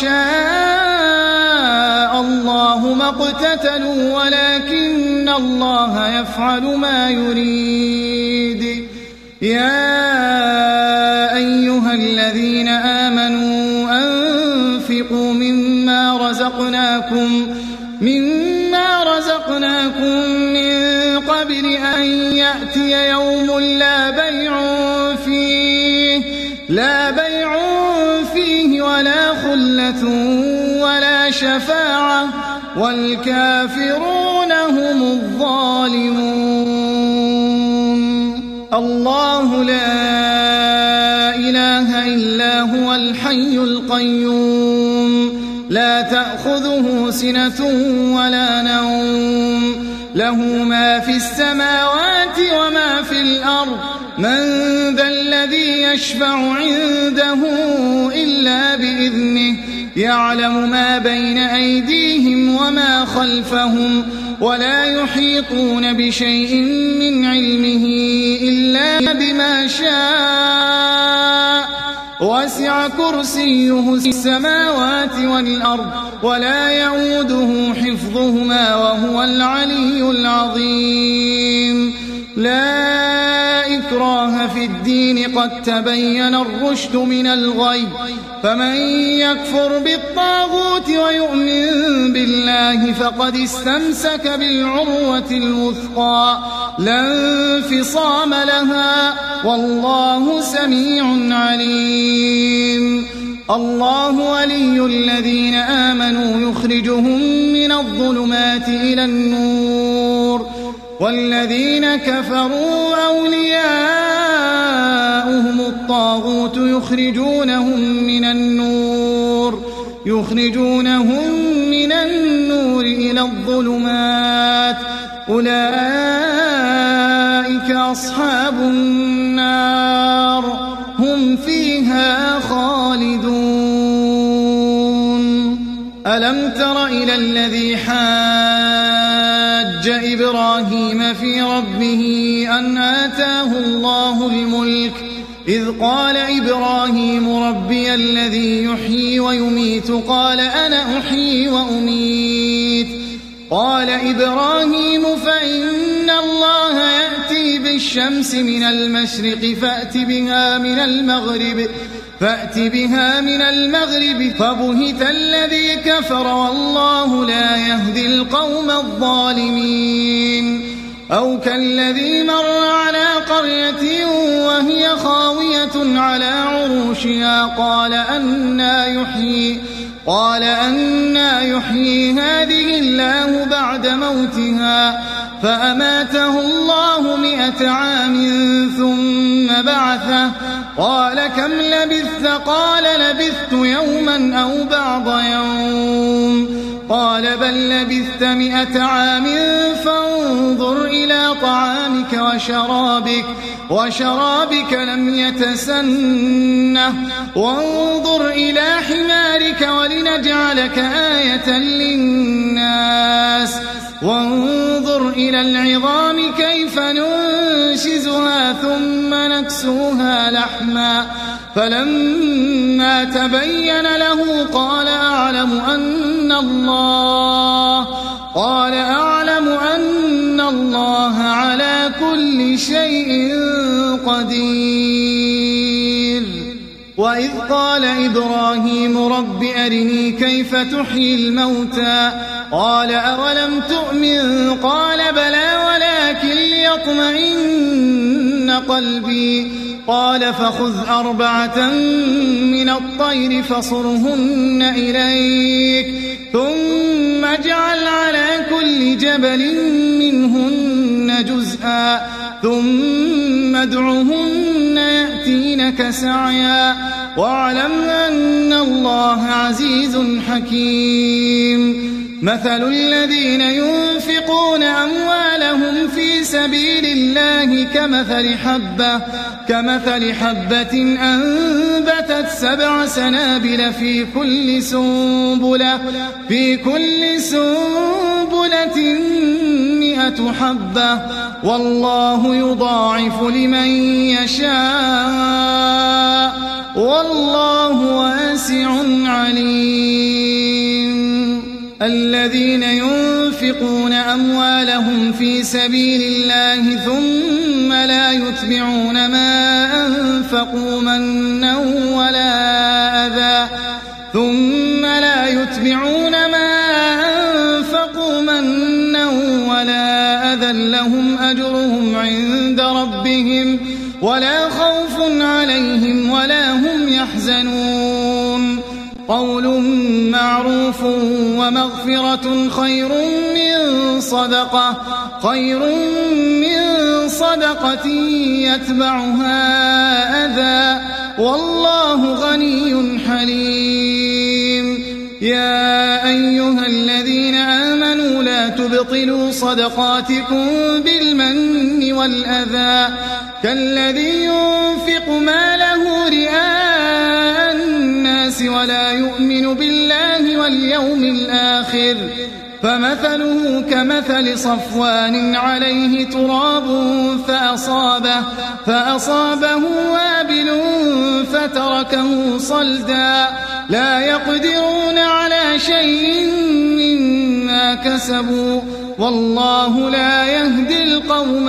شاء الله ما اقتتلوا ولكن الله يفعل ما يريد. يا أيها الذين آمنوا أنفقوا مما رزقناكم مما رزقناكم من قبل أن يأتي يوم لا بيع فيه لا بيع فيه ولا خلة ولا شفاعة والكافرون هم الظالمون. الله لا إله إلا هو الحي القيوم لا تأخذه سنة ولا نوم له ما في السماوات وما في الأرض من ذا الذي يشفع عنده إلا بإذنه يعلم ما بين أيديهم وما خلفهم ولا يحيطون بشيء من علمه إلا بما شاء وسع كرسيه السماوات والأرض ولا يؤوده حفظهما وهو العلي العظيم لا إكراه في الدين قد تبين الرشد من الغي فمن يكفر بالطاغوت ويؤمن بالله فقد استمسك بالعروة الوثقى لا انفصام لها والله سميع عليم الله ولي الذين آمنوا يخرجهم من الظلمات إلى النور والذين كفروا أولياؤهم الطاغوت يخرجونهم من النور يخرجونهم من النور إلى الظلمات أولئك أصحاب النار هم فيها خالدون ألم تر إلى الذي حاج إبراهيم في ربه أن آتاه الله الملك إذ قال إبراهيم ربي الذي يحيي ويميت قال أنا أحيي وأميت قال إبراهيم فإن الله يأتي بالشمس من المشرق فأت بها من المغرب فأت بها من المغرب فبهت الذي كفر والله لا يهدي القوم الظالمين أو كالذي مر على قرية وهي خاوية على عروشها قال أنى يحيي قال أنى يحيي هذه الله بعد موتها فأماته الله مئة عام ثم بعثه قال كم لبثت قال لبثت يوما أو بعض يوم قال بل لبثت مئة عام فانظر إلى طعامك وشرابك وشرابك لم يتسنه وانظر إلى حمارك ولنجعلك آية للناس وانظر إلى العظام كيف ننشزها ثم نكسوها لحما فلما تبين له قال أعلم أن الله قال أعلم أن الله على كل شيء قدير وإذ قال إبراهيم رب أرني كيف تحيي الموتى قال أولم تؤمن قال بلى ولكن ليطمئن قلبي قال فخذ أربعة من الطير فصرهن إليك ثم اجعل على كل جبل منهن جزءا ثم ادعهن يأتينك سعيا واعلم أن الله عزيز حكيم مثل الذين ينفقون أموالهم في سبيل الله كمثل حبة كمثل حبة أنبتت سبع سنابل في كل سنبلة في كل سنبلة مئة حبة والله يضاعف لمن يشاء والله واسع عليم الذين ينفقون أموالهم في سبيل الله ثم لا يتبعون ما أنفقوا منا ولا أذى ثم لا يتبعون ما أنفقوا منا ولا أذى لهم أجرهم عند ربهم ولا خوف عليهم ولا هم يحزنون قول معروف ومغفرة خير من صدقة خير من صدقة يتبعها أذى والله غني حليم يا أيها الذين آمنوا لا تبطلوا صدقاتكم بالمن والأذى كالذي ينفق ماله رئاء الناس ولا يؤمن بالله واليوم الآخر فمثله كمثل صفوان عليه تراب فأصابه, فأصابه وابل فتركه صلدا لا يقدرون على شيء مما كسبوا والله لا يهدي القوم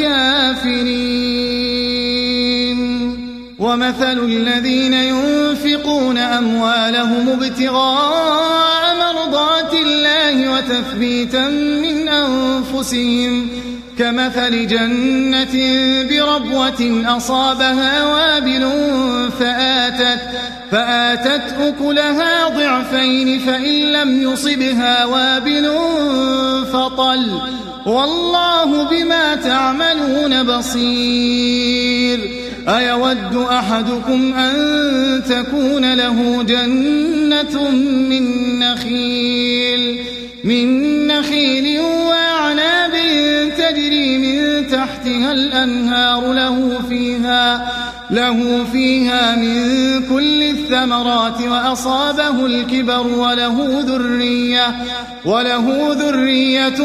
الكافرين. ومثل الذين ينفقون أموالهم ابتغاء مرضات الله وتثبيتا من أنفسهم كمثل جنة بربوة أصابها وابل فآتت, فآتت أكلها ضعفين فإن لم يصبها وابل فطل والله بما تعملون بصير. أيود أحدكم أن تكون له جنة من نخيل, من نخيل وأعناب تجري من تحتها الأنهار له فيها, له فيها من كل الثمرات وأصابه الكبر وله ذرية, وله ذرية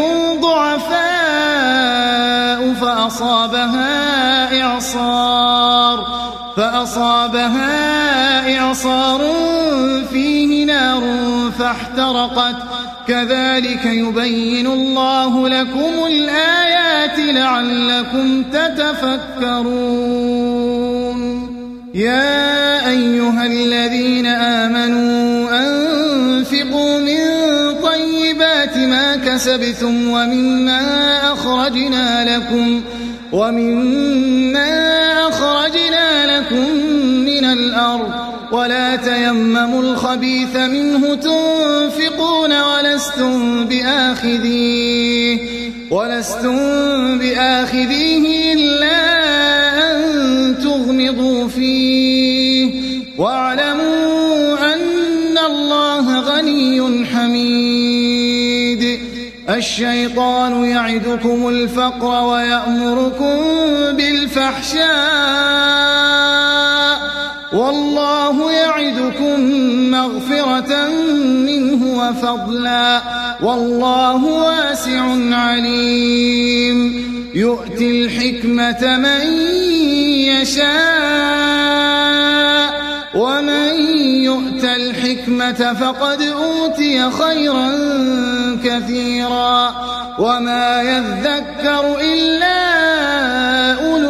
ضعفاء فأصابها إعصار, فأصابها إعصار فيه نار فاحترقت كذلك يبين الله لكم الآيات لعلكم تتفكرون. يا أيها الذين آمنوا أنفقوا من طيبات ما كسبتم ومما أخرجنا لكم, ومما أخرجنا لكم من الأرض ولا تيمموا الخبيث منه تنفقون ولستم بآخذيه, ولستم بآخذيه إلا أن تغمضوا فيه واعلموا أن الله غني حميد. الشيطان يعدكم الفقر ويأمركم بالفحشاء والله يعدكم مغفرة منه وفضلا والله واسع عليم. يؤتي الحكمة من يشاء ومن يؤت الحكمة فقد أوتي خيرا كثيرا وما يذكر إلا أولو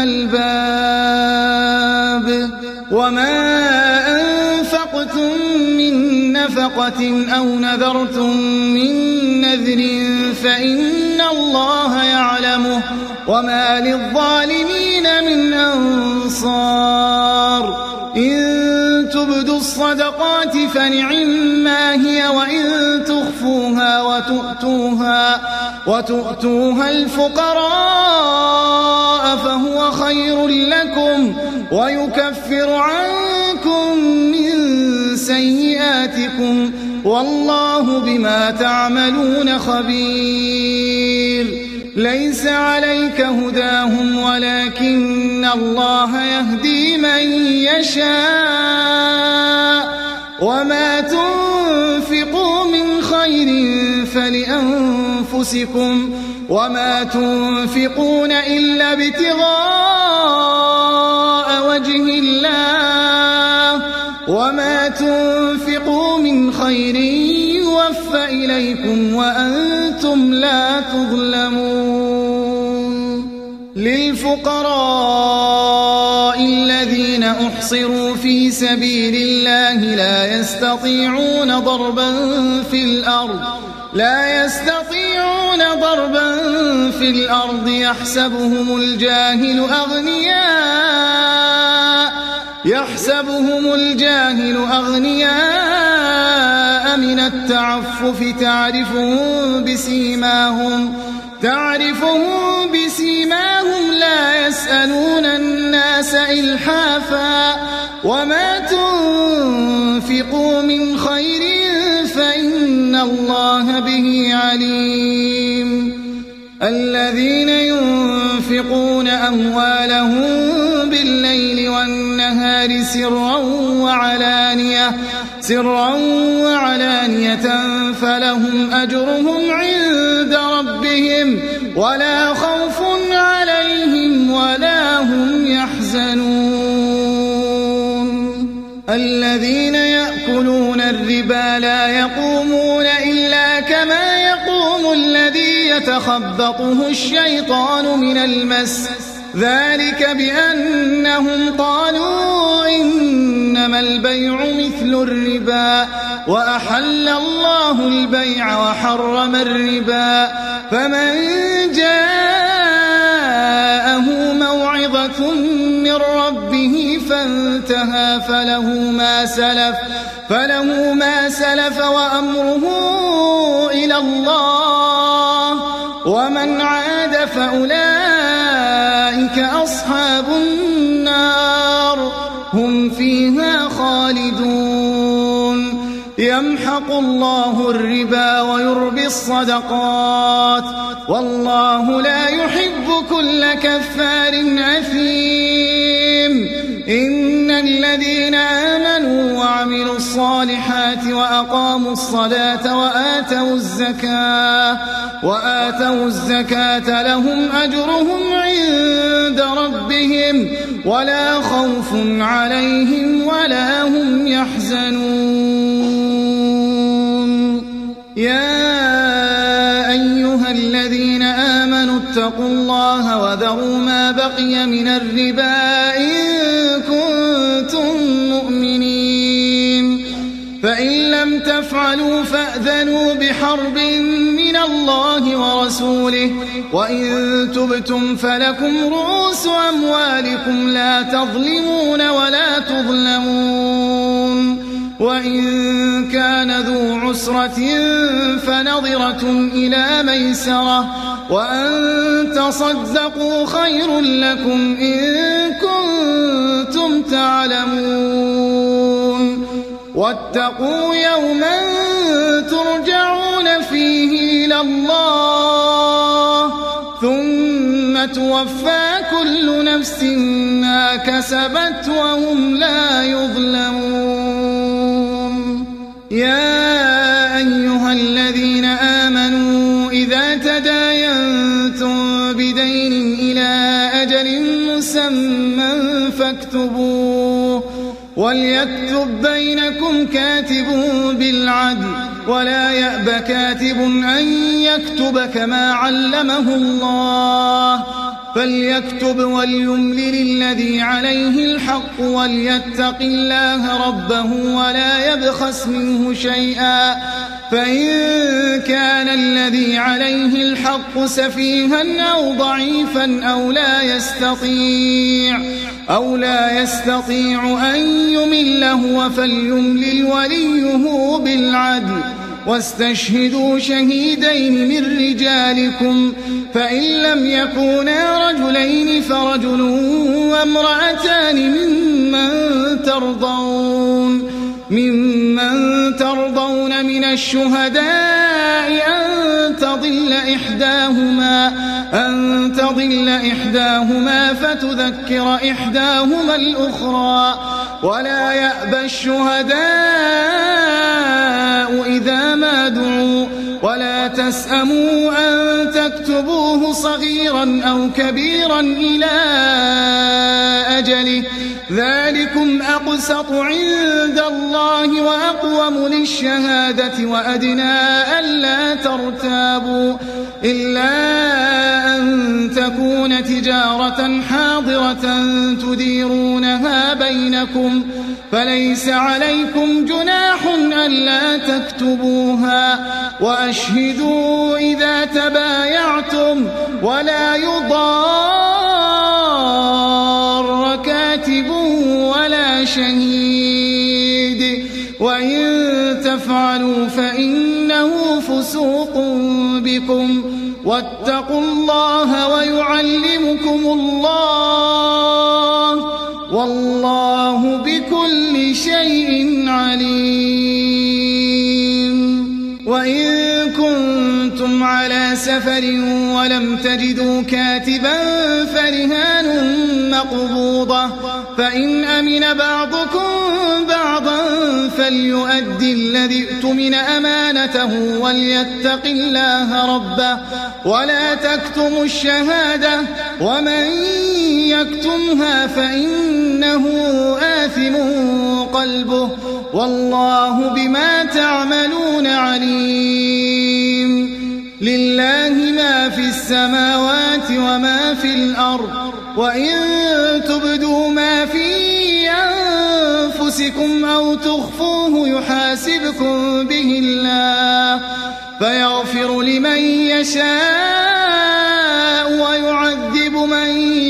الألباب. وما أنفقتم من نفقة أو نذرتم من نذر فإن الله يعلمه وما للظالمين من أنصار. إن تبدوا الصدقات فنعما هي وإن تخفوها وتؤتوها, وتؤتوها الفقراء فهو خير لكم ويكفر عنكم من سيئاتكم والله بما تعملون خبير. ليس عليك هداهم ولكن الله يهدي من يشاء وما تنفقوا من خير فلأنفسكم وما تنفقون إلا ابتغاء وجه الله وما تنفقوا من خير يوفى إليكم وأنتم لا تظلمون. للفقراء الذين أحصروا في سبيل الله لا يستطيعون ضربا في الأرض لا يستطيعون ضربا في الأرض يحسبهم الجاهل أغنياء يحسبهم الجاهل أغنياء من التعفف تعرفهم بسيماهم تعرفهم بسيماهم لا يسألون الناس إلحافا وما تنفقوا من خير إن الله به عليم. الذين ينفقون أموالهم بالليل والنهار سرا وعلانية سرا وعلانية فلهم أجرهم عند ربهم ولا خوف عليهم ولا هم يحزنون. الذين يأكلون الربا لا يقومون إلا كما يقوم الذي يتخبطه الشيطان من المس، ذلك بأنهم قالوا إنما البيع مثل الربا وأحل الله البيع وحرم الربا، فمن جاءه موعظة من ربه فانتهى فله ما سلف فله ما سلف وأمره إلى الله، ومن عاد فأولئك أصحاب النار هم فيها خالدون. يمحق الله الربا ويربي الصدقات والله لا يحب كل كفار أثيم. إن الذين آمنوا وعملوا الصالحات وأقاموا الصلاة وآتوا الزكاة وآتوا الزكاة لهم أجرهم عند ربهم ولا خوف عليهم ولا هم يحزنون. يا أيها الذين آمنوا اتقوا الله وذروا ما بقي من الربا إن كنتم مؤمنين، فإن لم تفعلوا فأذنوا بحرب من الله ورسوله، وإن تبتم فلكم رؤوس أموالكم لا تظلمون ولا تظلمون. وإن كان ذو عسرة فنظرة إلى ميسرة وأن تصدقوا خير لكم إن كنتم تعلمون. واتقوا يوما ترجعون فيه إلى الله ثم توفى كل نفس ما كسبت وهم لا يظلمون. يا أيها الذين آمنوا إذا تداينتم بدين إلى أجل مسمى فاكتبوه وليكتب بينكم كاتب بالعدل ولا يأب كاتب أن يكتب كما علمه الله، فليكتب وليملل الذي عليه الحق وليتق الله ربه ولا يبخس منه شيئا، فإن كان الذي عليه الحق سفيها أو ضعيفا أو لا يستطيع أو لا يستطيع أن يمل هو فليملل وليه بالعدل، واستشهدوا شهيدين من رجالكم، فإن لم يكونا رجلين فرجل وامرأتان ممن ترضون ممن ترضون من الشهداء أن تضل إحداهما أن تضل إحداهما فتذكر إحداهما الأخرى، ولا يأبى الشهداء إذا ما دعوا، ولا تسأموا أن تكتبوه صغيرا أو كبيرا إلى أجله، ذلكم أقسط عند الله وأقوم للشهادة وأدنى ألا ترتابوا، إلا أن تكون تجارة حاضرة تديرونها بينكم، فليس عليكم جناح ألا تكتبوها، وأشهدوا إذا تبايعتم ولا يضار كاتب ولا شهيد، وإن تفعلوا فإنه فسوق بكم، واتقوا الله ويعلمكم الله والله بكل شيء عليم. وإن كنتم على سفر ولم تجدوا كاتبا فرهان مقبوضة فإن أمن بعضكم بعضا فليؤدي الذي اؤتمن أمانته وليتق الله ربه ولا تكتموا الشهادة ومن يكتمها فإنه آثم قلبه والله بما تعملون عليم. لله ما في السماوات وما في الأرض وإن تبدوا ما في أنفسكم أو تخفوه يحاسبكم به الله فيغفر لمن يشاء ويعذب من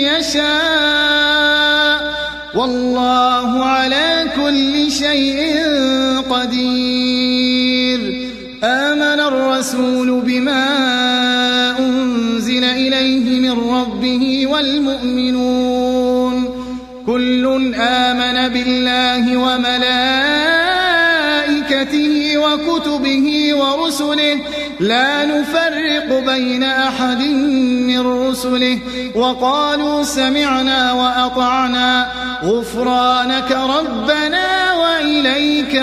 يشاء والله على كل شيء قدير. آمن الرسول بما أنزل إليه من ربه والمؤمنون كل آمن بالله وملائكته وكتبه ورسله لا نفرق بين أحد من رسله وقالوا سمعنا وأطعنا غفرانك ربنا وإليك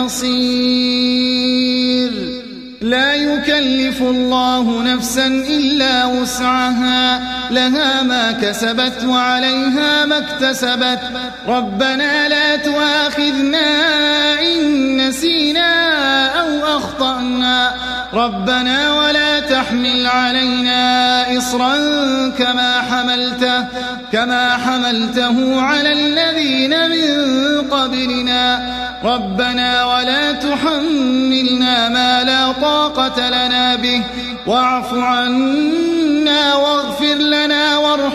المصير. لا يكلف الله نفسا إلا وسعها لها ما كسبت وعليها ما اكتسبت ربنا لا تؤاخذنا إن نسينا أو أخطأنا ربنا ولا تحمل علينا إصرا كما حملته كما حملته على الذين من قبلنا ربنا ولا تحملنا ما لا طاقة لنا به واعف عنا واغفر لنا وارحمنا